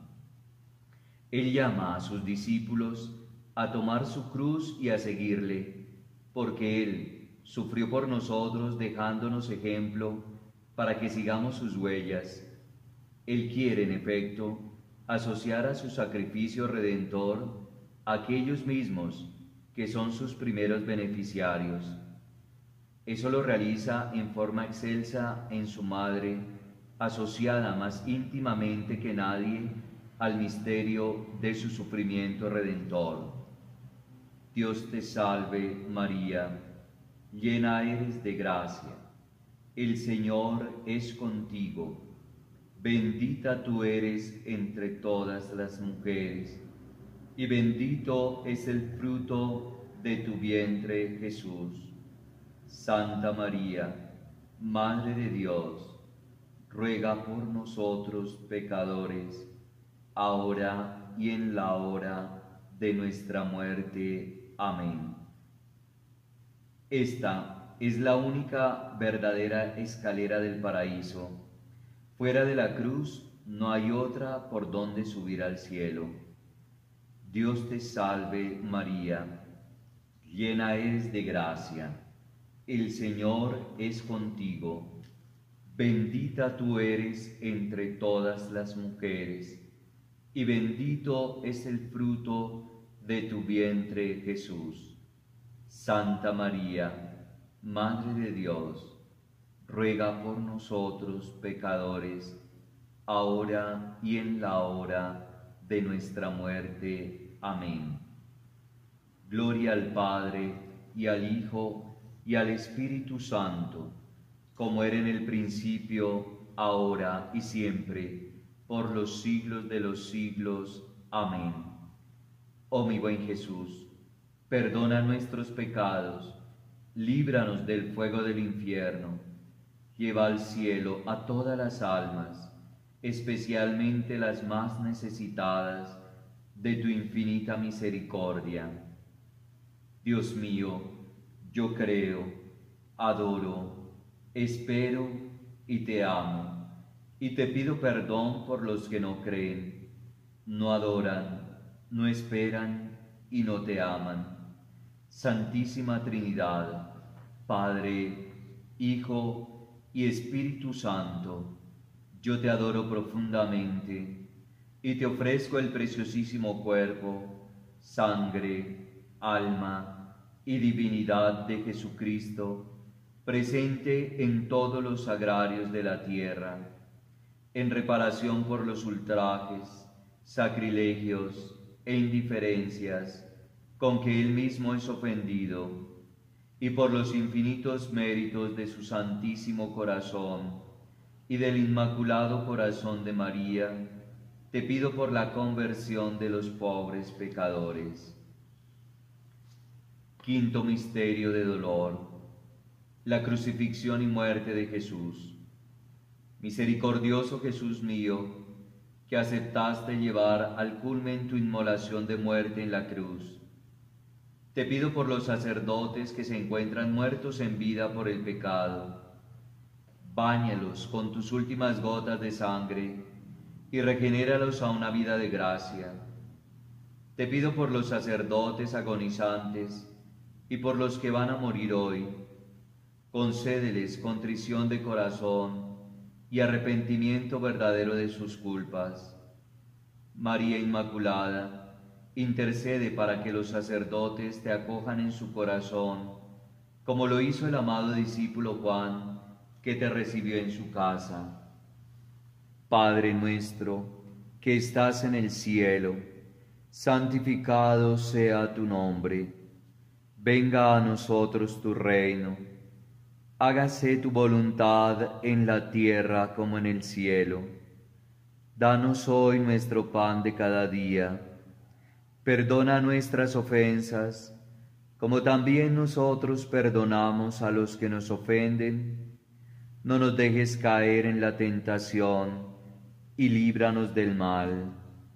Él llama a sus discípulos a tomar su cruz y a seguirle, porque Él sufrió por nosotros dejándonos ejemplo para que sigamos sus huellas. Él quiere, en efecto, asociar a su sacrificio redentor a aquellos mismos que son sus primeros beneficiarios. Eso lo realiza en forma excelsa en su Madre, asociada más íntimamente que nadie al misterio de su sufrimiento redentor. Dios te salve María, llena eres de gracia, el Señor es contigo, bendita tú eres entre todas las mujeres, y bendito es el fruto de tu vientre Jesús. Santa María, Madre de Dios, ruega por nosotros pecadores, ahora y en la hora de nuestra muerte. Amén. Esta es la única verdadera escalera del paraíso. Fuera de la cruz no hay otra por donde subir al cielo. Dios te salve, María, llena eres de gracia. El Señor es contigo. Bendita tú eres entre todas las mujeres, y bendito es el fruto de tu vientre, Jesús. Santa María, Madre de Dios, ruega por nosotros pecadores, ahora y en la hora de nuestra muerte. Amén. Gloria al Padre, y al Hijo, y al Espíritu Santo, como era en el principio, ahora y siempre, por los siglos de los siglos. Amén. Oh mi buen Jesús, perdona nuestros pecados, líbranos del fuego del infierno, lleva al cielo a todas las almas, especialmente las más necesitadas de tu infinita misericordia. Dios mío, yo creo, adoro, espero y te amo, y te pido perdón por los que no creen, no adoran, no esperan y no te aman. Santísima Trinidad, Padre, Hijo y Espíritu Santo, yo te adoro profundamente y te ofrezco el preciosísimo cuerpo, sangre, alma y divinidad de Jesucristo, presente en todos los sagrarios de la tierra, en reparación por los ultrajes, sacrilegios e indiferencias con que Él mismo es ofendido, y por los infinitos méritos de su Santísimo Corazón y del Inmaculado Corazón de María, te pido por la conversión de los pobres pecadores. Quinto misterio de dolor: la crucifixión y muerte de Jesús. Misericordioso Jesús mío, que aceptaste llevar al culmen tu inmolación de muerte en la cruz, te pido por los sacerdotes que se encuentran muertos en vida por el pecado. Báñalos con tus últimas gotas de sangre y regenéralos a una vida de gracia. Te pido por los sacerdotes agonizantes y por los que van a morir hoy. Concédeles contrición de corazón y arrepentimiento verdadero de sus culpas. María Inmaculada, intercede para que los sacerdotes te acojan en su corazón, como lo hizo el amado discípulo Juan, que te recibió en su casa. Padre nuestro, que estás en el cielo, santificado sea tu nombre. Venga a nosotros tu reino. Hágase tu voluntad en la tierra como en el cielo. Danos hoy nuestro pan de cada día. Perdona nuestras ofensas, como también nosotros perdonamos a los que nos ofenden. No nos dejes caer en la tentación, y líbranos del mal.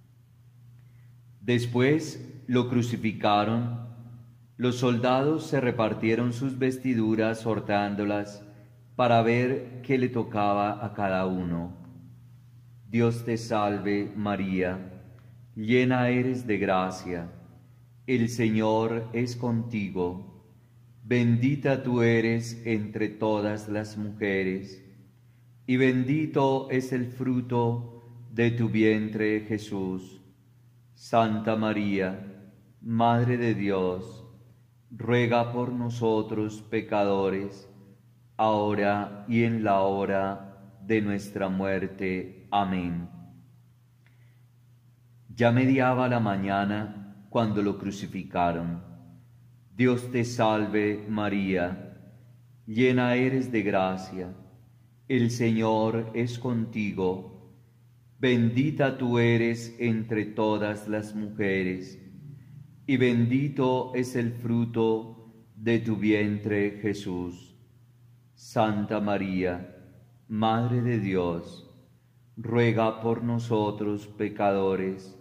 Después lo crucificaron. Los soldados se repartieron sus vestiduras sorteándolas para ver qué le tocaba a cada uno. Dios te salve, María, llena eres de gracia, el Señor es contigo, bendita tú eres entre todas las mujeres, y bendito es el fruto de tu vientre, Jesús. Santa María, Madre de Dios, ruega por nosotros pecadores, ahora y en la hora de nuestra muerte. Amén. Ya mediaba la mañana cuando lo crucificaron. Dios te salve, María, llena eres de gracia, el Señor es contigo, bendita tú eres entre todas las mujeres, y bendito es el fruto de tu vientre, Jesús. Santa María, Madre de Dios, ruega por nosotros pecadores,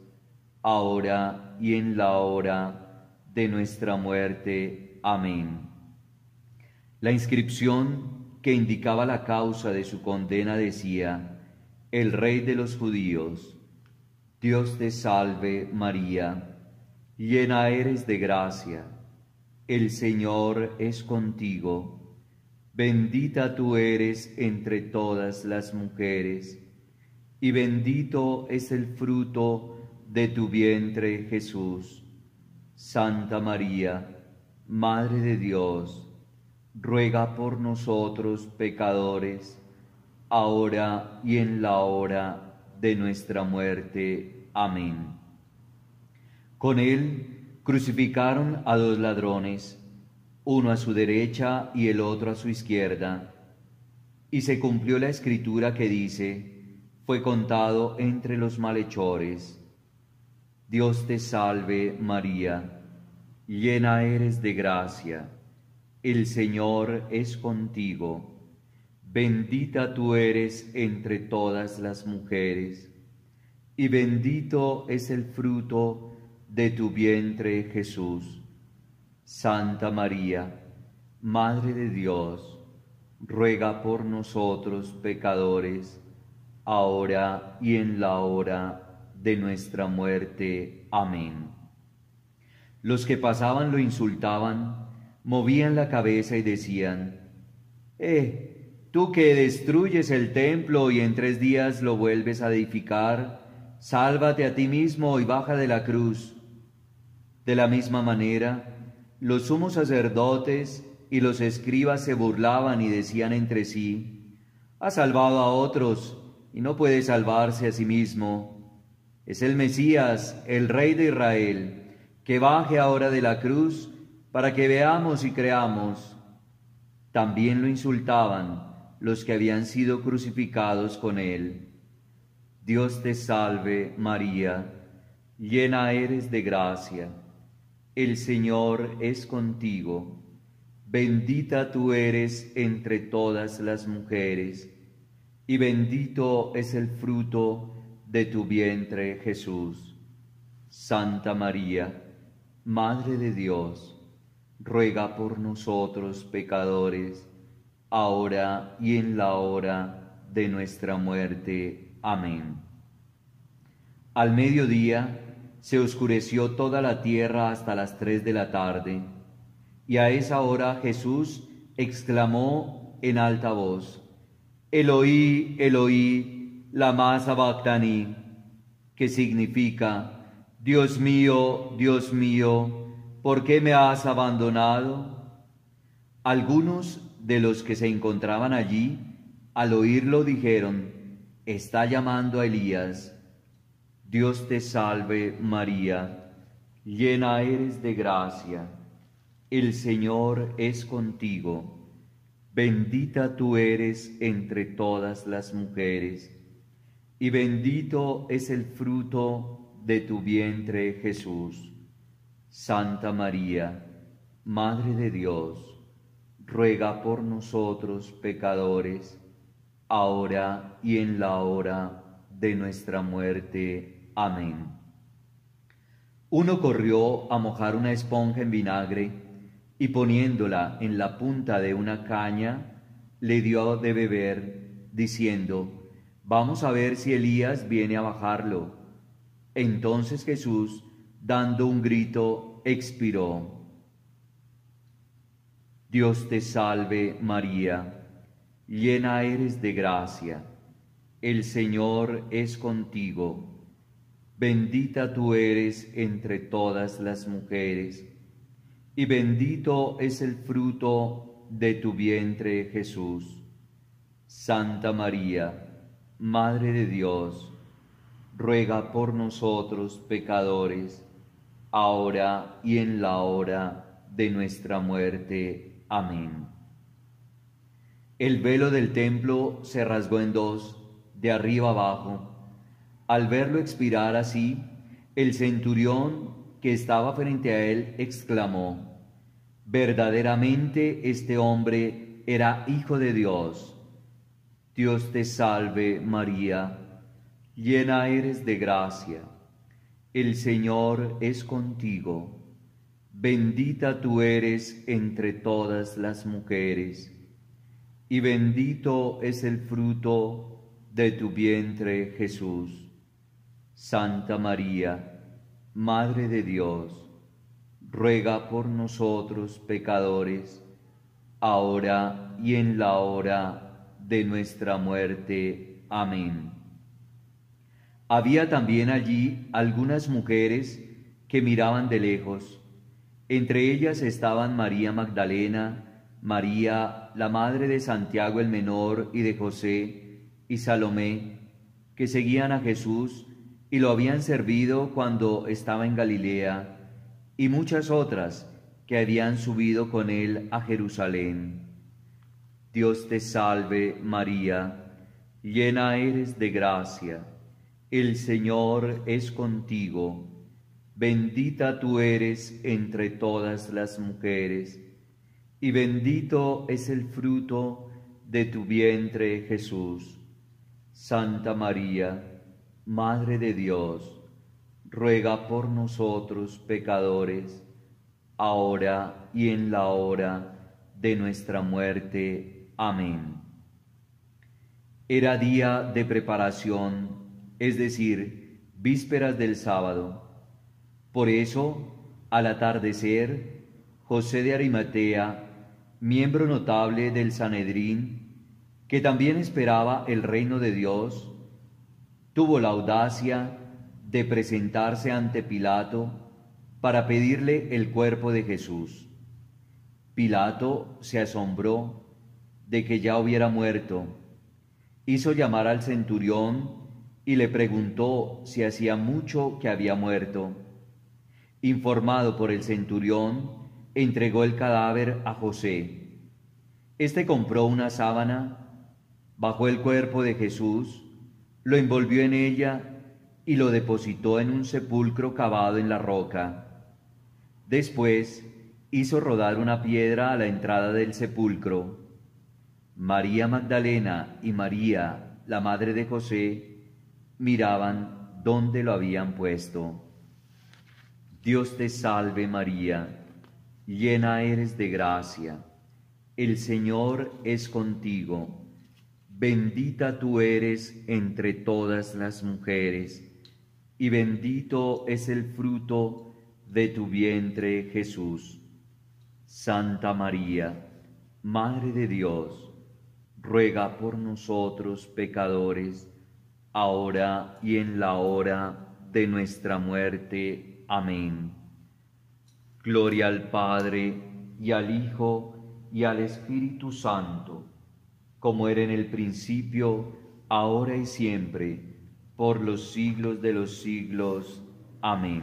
ahora y en la hora de nuestra muerte. Amén. La inscripción que indicaba la causa de su condena decía: El Rey de los Judíos. Dios te salve, María, llena eres de gracia, el Señor es contigo, bendita tú eres entre todas las mujeres, y bendito es el fruto de tu vientre, Jesús. Santa María, Madre de Dios, ruega por nosotros pecadores, ahora y en la hora de nuestra muerte. Amén. Con él crucificaron a dos ladrones, uno a su derecha y el otro a su izquierda. Y se cumplió la escritura que dice: fue contado entre los malhechores. Dios te salve, María, llena eres de gracia, el Señor es contigo. Bendita tú eres entre todas las mujeres, y bendito es el fruto de tu vientre, Jesús. Santa María, Madre de Dios, ruega por nosotros pecadores, ahora y en la hora de nuestra muerte. Amén. Los que pasaban lo insultaban, movían la cabeza y decían: tú que destruyes el templo y en 3 días lo vuelves a edificar, sálvate a ti mismo y baja de la cruz. De la misma manera, los sumos sacerdotes y los escribas se burlaban y decían entre sí: ha salvado a otros y no puede salvarse a sí mismo. Es el Mesías, el Rey de Israel, que baje ahora de la cruz para que veamos y creamos. También lo insultaban los que habían sido crucificados con él. Dios te salve, María, llena eres de gracia, el Señor es contigo, bendita tú eres entre todas las mujeres, y bendito es el fruto de tu vientre, Jesús. Santa María, Madre de Dios, ruega por nosotros pecadores, ahora y en la hora de nuestra muerte. Amén. Al mediodía se oscureció toda la tierra hasta las 3 de la tarde, y a esa hora Jesús exclamó en alta voz: Eloí, Eloí, lama sabactani, que significa: Dios mío, ¿por qué me has abandonado? Algunos de los que se encontraban allí, al oírlo, dijeron: está llamando a Elías. Dios te salve, María, llena eres de gracia, el Señor es contigo, bendita tú eres entre todas las mujeres, y bendito es el fruto de tu vientre, Jesús. Santa María, Madre de Dios, ruega por nosotros pecadores, ahora y en la hora de nuestra muerte. Amén. Uno corrió a mojar una esponja en vinagre y poniéndola en la punta de una caña, le dio de beber, diciendo: vamos a ver si Elías viene a bajarlo. Entonces Jesús, dando un grito, expiró. Dios te salve, María, llena eres de gracia, el Señor es contigo, bendita tú eres entre todas las mujeres, y bendito es el fruto de tu vientre, Jesús. Santa María, Madre de Dios, ruega por nosotros pecadores, ahora y en la hora de nuestra muerte. Amén. El velo del templo se rasgó en dos, de arriba abajo. Al verlo expirar así, el centurión que estaba frente a él exclamó: verdaderamente este hombre era Hijo de Dios. Dios te salve, María, llena eres de gracia, el Señor es contigo. bendita tú eres entre todas las mujeres, y bendito es el fruto de tu vientre, Jesús. Santa María, Madre de Dios, ruega por nosotros pecadores, ahora y en la hora de nuestra muerte. Amén. Había también allí algunas mujeres que miraban de lejos. Entre ellas estaban María Magdalena, María, la madre de Santiago el Menor y de José, y Salomé, que seguían a Jesús y lo habían servido cuando estaba en Galilea, y muchas otras que habían subido con él a Jerusalén. Dios te salve, María, llena eres de gracia, el Señor es contigo. Bendita tú eres entre todas las mujeres, y bendito es el fruto de tu vientre, Jesús. Santa María, Madre de Dios, ruega por nosotros pecadores, ahora y en la hora de nuestra muerte. Amén. Era día de preparación, es decir, vísperas del sábado. Por eso, al atardecer, José de Arimatea, miembro notable del Sanedrín, que también esperaba el reino de Dios, tuvo la audacia de presentarse ante Pilato para pedirle el cuerpo de Jesús. Pilato se asombró de que ya hubiera muerto. Hizo llamar al centurión y le preguntó si hacía mucho que había muerto. Informado por el centurión, entregó el cadáver a José. Este compró una sábana, bajó el cuerpo de Jesús, lo envolvió en ella y lo depositó en un sepulcro cavado en la roca. Después hizo rodar una piedra a la entrada del sepulcro. María Magdalena y María, la madre de José, miraban dónde lo habían puesto. Dios te salve, María, llena eres de gracia, el Señor es contigo. Bendita tú eres entre todas las mujeres, y bendito es el fruto de tu vientre, Jesús. Santa María, Madre de Dios, ruega por nosotros pecadores, ahora y en la hora de nuestra muerte. Amén. Gloria al Padre, y al Hijo, y al Espíritu Santo, como era en el principio, ahora y siempre, por los siglos de los siglos. Amén.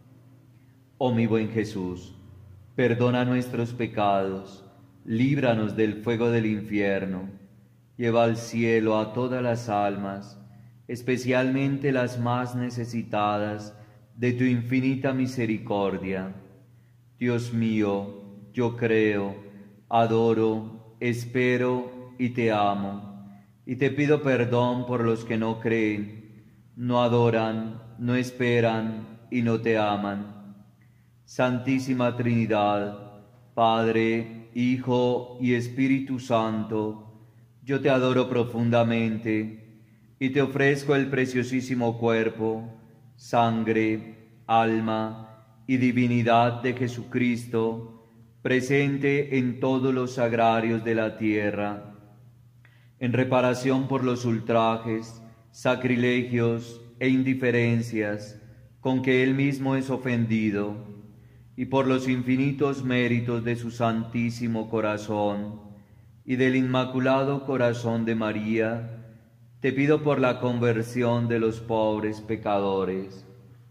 Oh mi buen Jesús, perdona nuestros pecados, líbranos del fuego del infierno, lleva al cielo a todas las almas, especialmente las más necesitadas de tu infinita misericordia. Dios mío, yo creo, adoro, espero y te amo, y te pido perdón por los que no creen, no adoran, no esperan y no te aman. Santísima Trinidad, Padre, Hijo y Espíritu Santo, yo te adoro profundamente y te ofrezco el preciosísimo cuerpo, sangre, alma y divinidad de Jesucristo, presente en todos los sagrarios de la tierra, en reparación por los ultrajes, sacrilegios e indiferencias con que Él mismo es ofendido, y por los infinitos méritos de su Santísimo Corazón y del Inmaculado Corazón de María, te pido por la conversión de los pobres pecadores,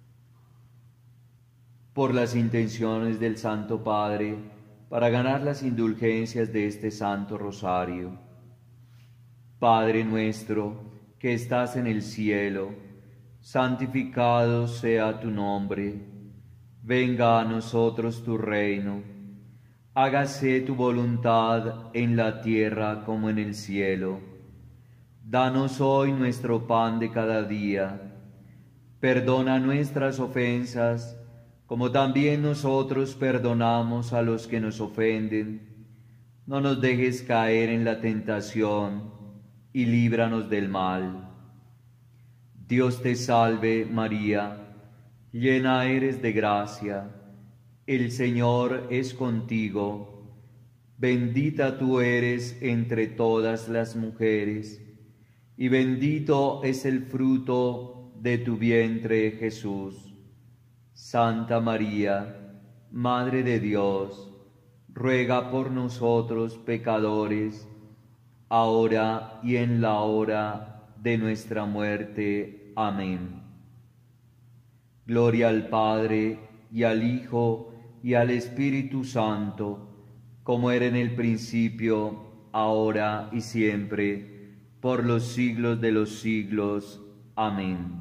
por las intenciones del Santo Padre, para ganar las indulgencias de este Santo Rosario. Padre nuestro, que estás en el cielo, santificado sea tu nombre. Venga a nosotros tu reino. Hágase tu voluntad en la tierra como en el cielo. Danos hoy nuestro pan de cada día. Perdona nuestras ofensas, como también nosotros perdonamos a los que nos ofenden. No nos dejes caer en la tentación, y líbranos del mal. Dios te salve, María, llena eres de gracia, el Señor es contigo. Bendita tú eres entre todas las mujeres, y bendito es el fruto de tu vientre, Jesús. Santa María, Madre de Dios, ruega por nosotros pecadores, ahora y en la hora de nuestra muerte. Amén. Gloria al Padre, y al Hijo, y al Espíritu Santo, como era en el principio, ahora y siempre, por los siglos de los siglos. Amén.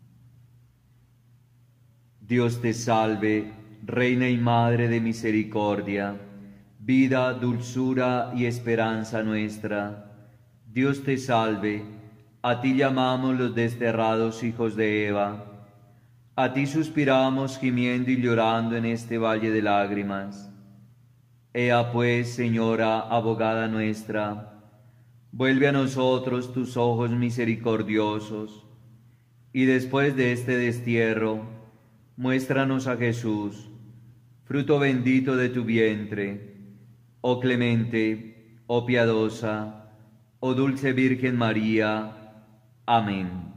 Dios te salve, Reina y Madre de misericordia, vida, dulzura y esperanza nuestra. Dios te salve, a ti llamamos los desterrados hijos de Eva. A ti suspiramos gimiendo y llorando en este valle de lágrimas. Ea pues, Señora, abogada nuestra, vuelve a nosotros tus ojos misericordiosos, y después de este destierro, muéstranos a Jesús, fruto bendito de tu vientre, oh clemente, oh piadosa, oh dulce Virgen María. Amén.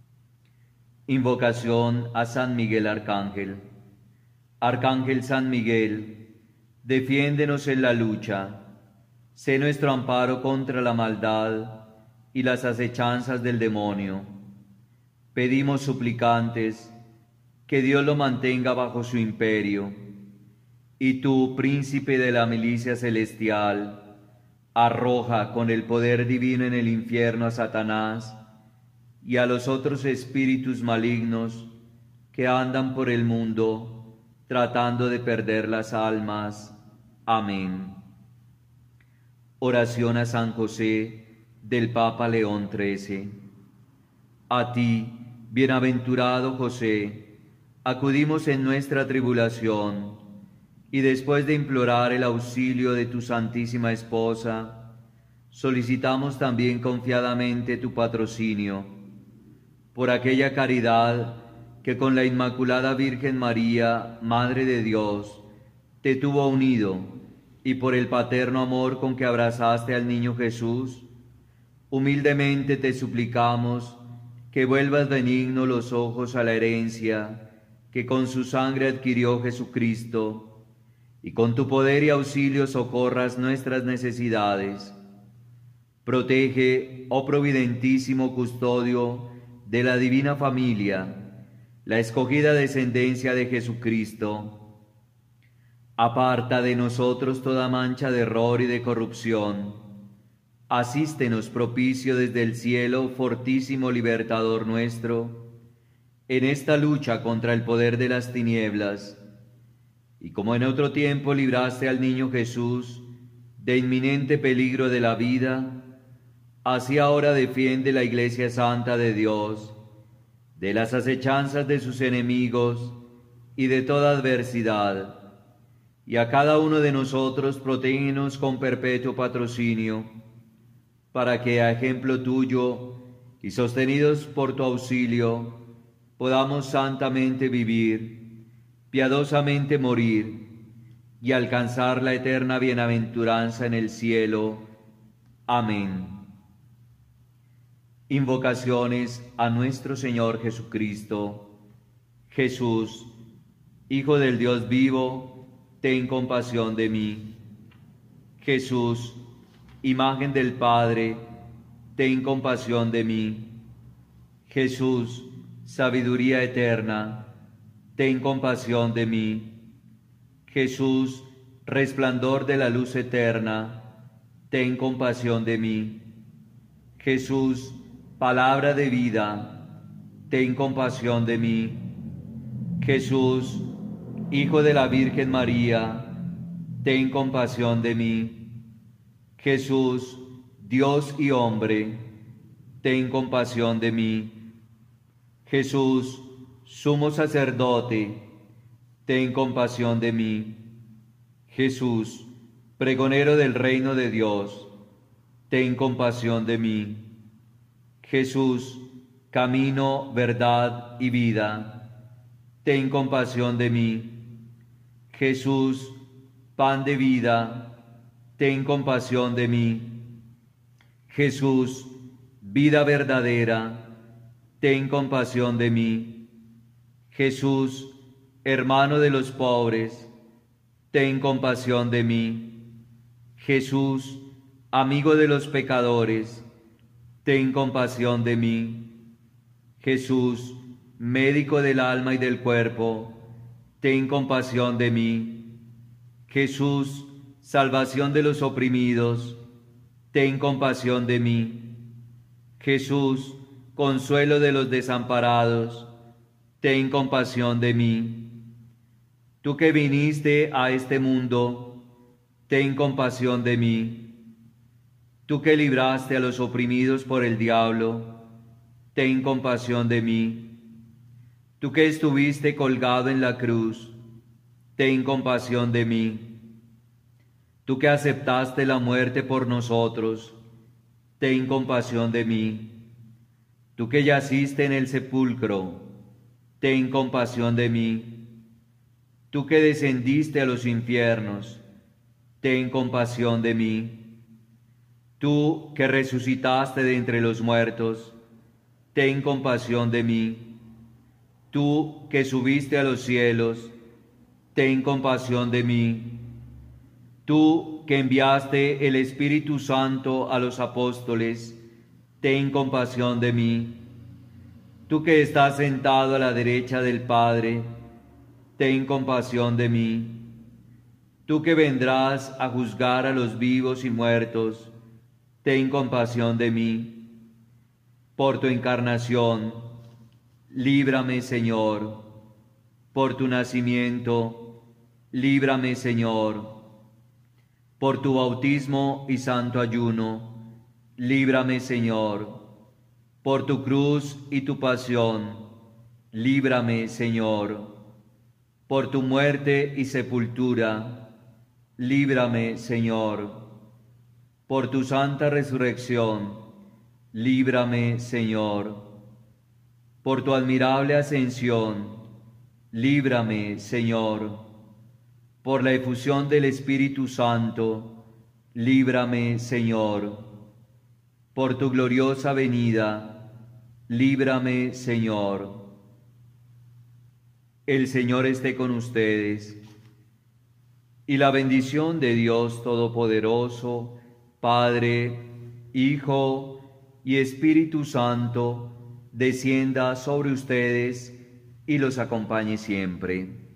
Invocación a San Miguel Arcángel. Arcángel San Miguel, defiéndenos en la lucha, sé nuestro amparo contra la maldad y las acechanzas del demonio. Pedimos suplicantes que Dios lo mantenga bajo su imperio, y tú, príncipe de la milicia celestial, arroja con el poder divino en el infierno a Satanás y a los otros espíritus malignos que andan por el mundo tratando de perder las almas. Amén. Oración a San José del Papa León XIII. A ti, bienaventurado José, acudimos en nuestra tribulación, y después de implorar el auxilio de tu Santísima Esposa, solicitamos también confiadamente tu patrocinio, por aquella caridad que con la Inmaculada Virgen María, Madre de Dios, te tuvo unido, y por el paterno amor con que abrazaste al niño Jesús, humildemente te suplicamos que vuelvas benigno los ojos a la herencia que con su sangre adquirió Jesucristo, y con tu poder y auxilio socorras nuestras necesidades. Protege, oh providentísimo custodio de la divina familia, la escogida descendencia de Jesucristo. Aparta de nosotros toda mancha de error y de corrupción. Asístenos propicio desde el cielo, fortísimo libertador nuestro, en esta lucha contra el poder de las tinieblas. Y como en otro tiempo libraste al niño Jesús de inminente peligro de la vida, así ahora defiende la Iglesia Santa de Dios de las acechanzas de sus enemigos y de toda adversidad. Y a cada uno de nosotros protégenos con perpetuo patrocinio, para que a ejemplo tuyo y sostenidos por tu auxilio, podamos santamente vivir, piadosamente morir y alcanzar la eterna bienaventuranza en el cielo. Amén. Invocaciones a nuestro Señor Jesucristo. Jesús, Hijo del Dios vivo, ten compasión de mí. Jesús, imagen del Padre, ten compasión de mí. Jesús, sabiduría eterna, ten compasión de mí. Jesús, resplandor de la luz eterna, ten compasión de mí. Jesús, palabra de vida, ten compasión de mí. Jesús, Hijo de la Virgen María, ten compasión de mí. Jesús, Dios y hombre, ten compasión de mí. Jesús, sumo sacerdote, ten compasión de mí. Jesús, pregonero del reino de Dios, ten compasión de mí. Jesús, camino, verdad y vida, ten compasión de mí. Jesús, pan de vida, ten compasión de mí. Jesús, vida verdadera, ten compasión de mí. Jesús, hermano de los pobres, ten compasión de mí. Jesús, amigo de los pecadores, ten compasión de mí. Jesús, médico del alma y del cuerpo, ten compasión de mí. Jesús, salvación de los oprimidos, ten compasión de mí. Jesús, consuelo de los desamparados, ten compasión de mí. Tú que viniste a este mundo, ten compasión de mí. Tú que libraste a los oprimidos por el diablo, ten compasión de mí. Tú que estuviste colgado en la cruz, ten compasión de mí. Tú que aceptaste la muerte por nosotros, ten compasión de mí. Tú que yaciste en el sepulcro, ten compasión de mí. Tú que descendiste a los infiernos, ten compasión de mí. Tú que resucitaste de entre los muertos, ten compasión de mí. Tú que subiste a los cielos, ten compasión de mí. Tú que enviaste el Espíritu Santo a los apóstoles, ten compasión de mí. Tú que estás sentado a la derecha del Padre, ten compasión de mí. Tú que vendrás a juzgar a los vivos y muertos, ten compasión de mí. Por tu encarnación, líbrame, Señor. Por tu nacimiento, líbrame, Señor. Por tu bautismo y santo ayuno, líbrame, Señor. Por tu cruz y tu pasión, líbrame, Señor. Por tu muerte y sepultura, líbrame, Señor. Por tu santa resurrección, líbrame, Señor. Por tu admirable ascensión, líbrame, Señor. Por la efusión del Espíritu Santo, líbrame, Señor. Por tu gloriosa venida, líbrame, Señor. El Señor esté con ustedes, y la bendición de Dios Todopoderoso, Padre, Hijo y Espíritu Santo, descienda sobre ustedes y los acompañe siempre.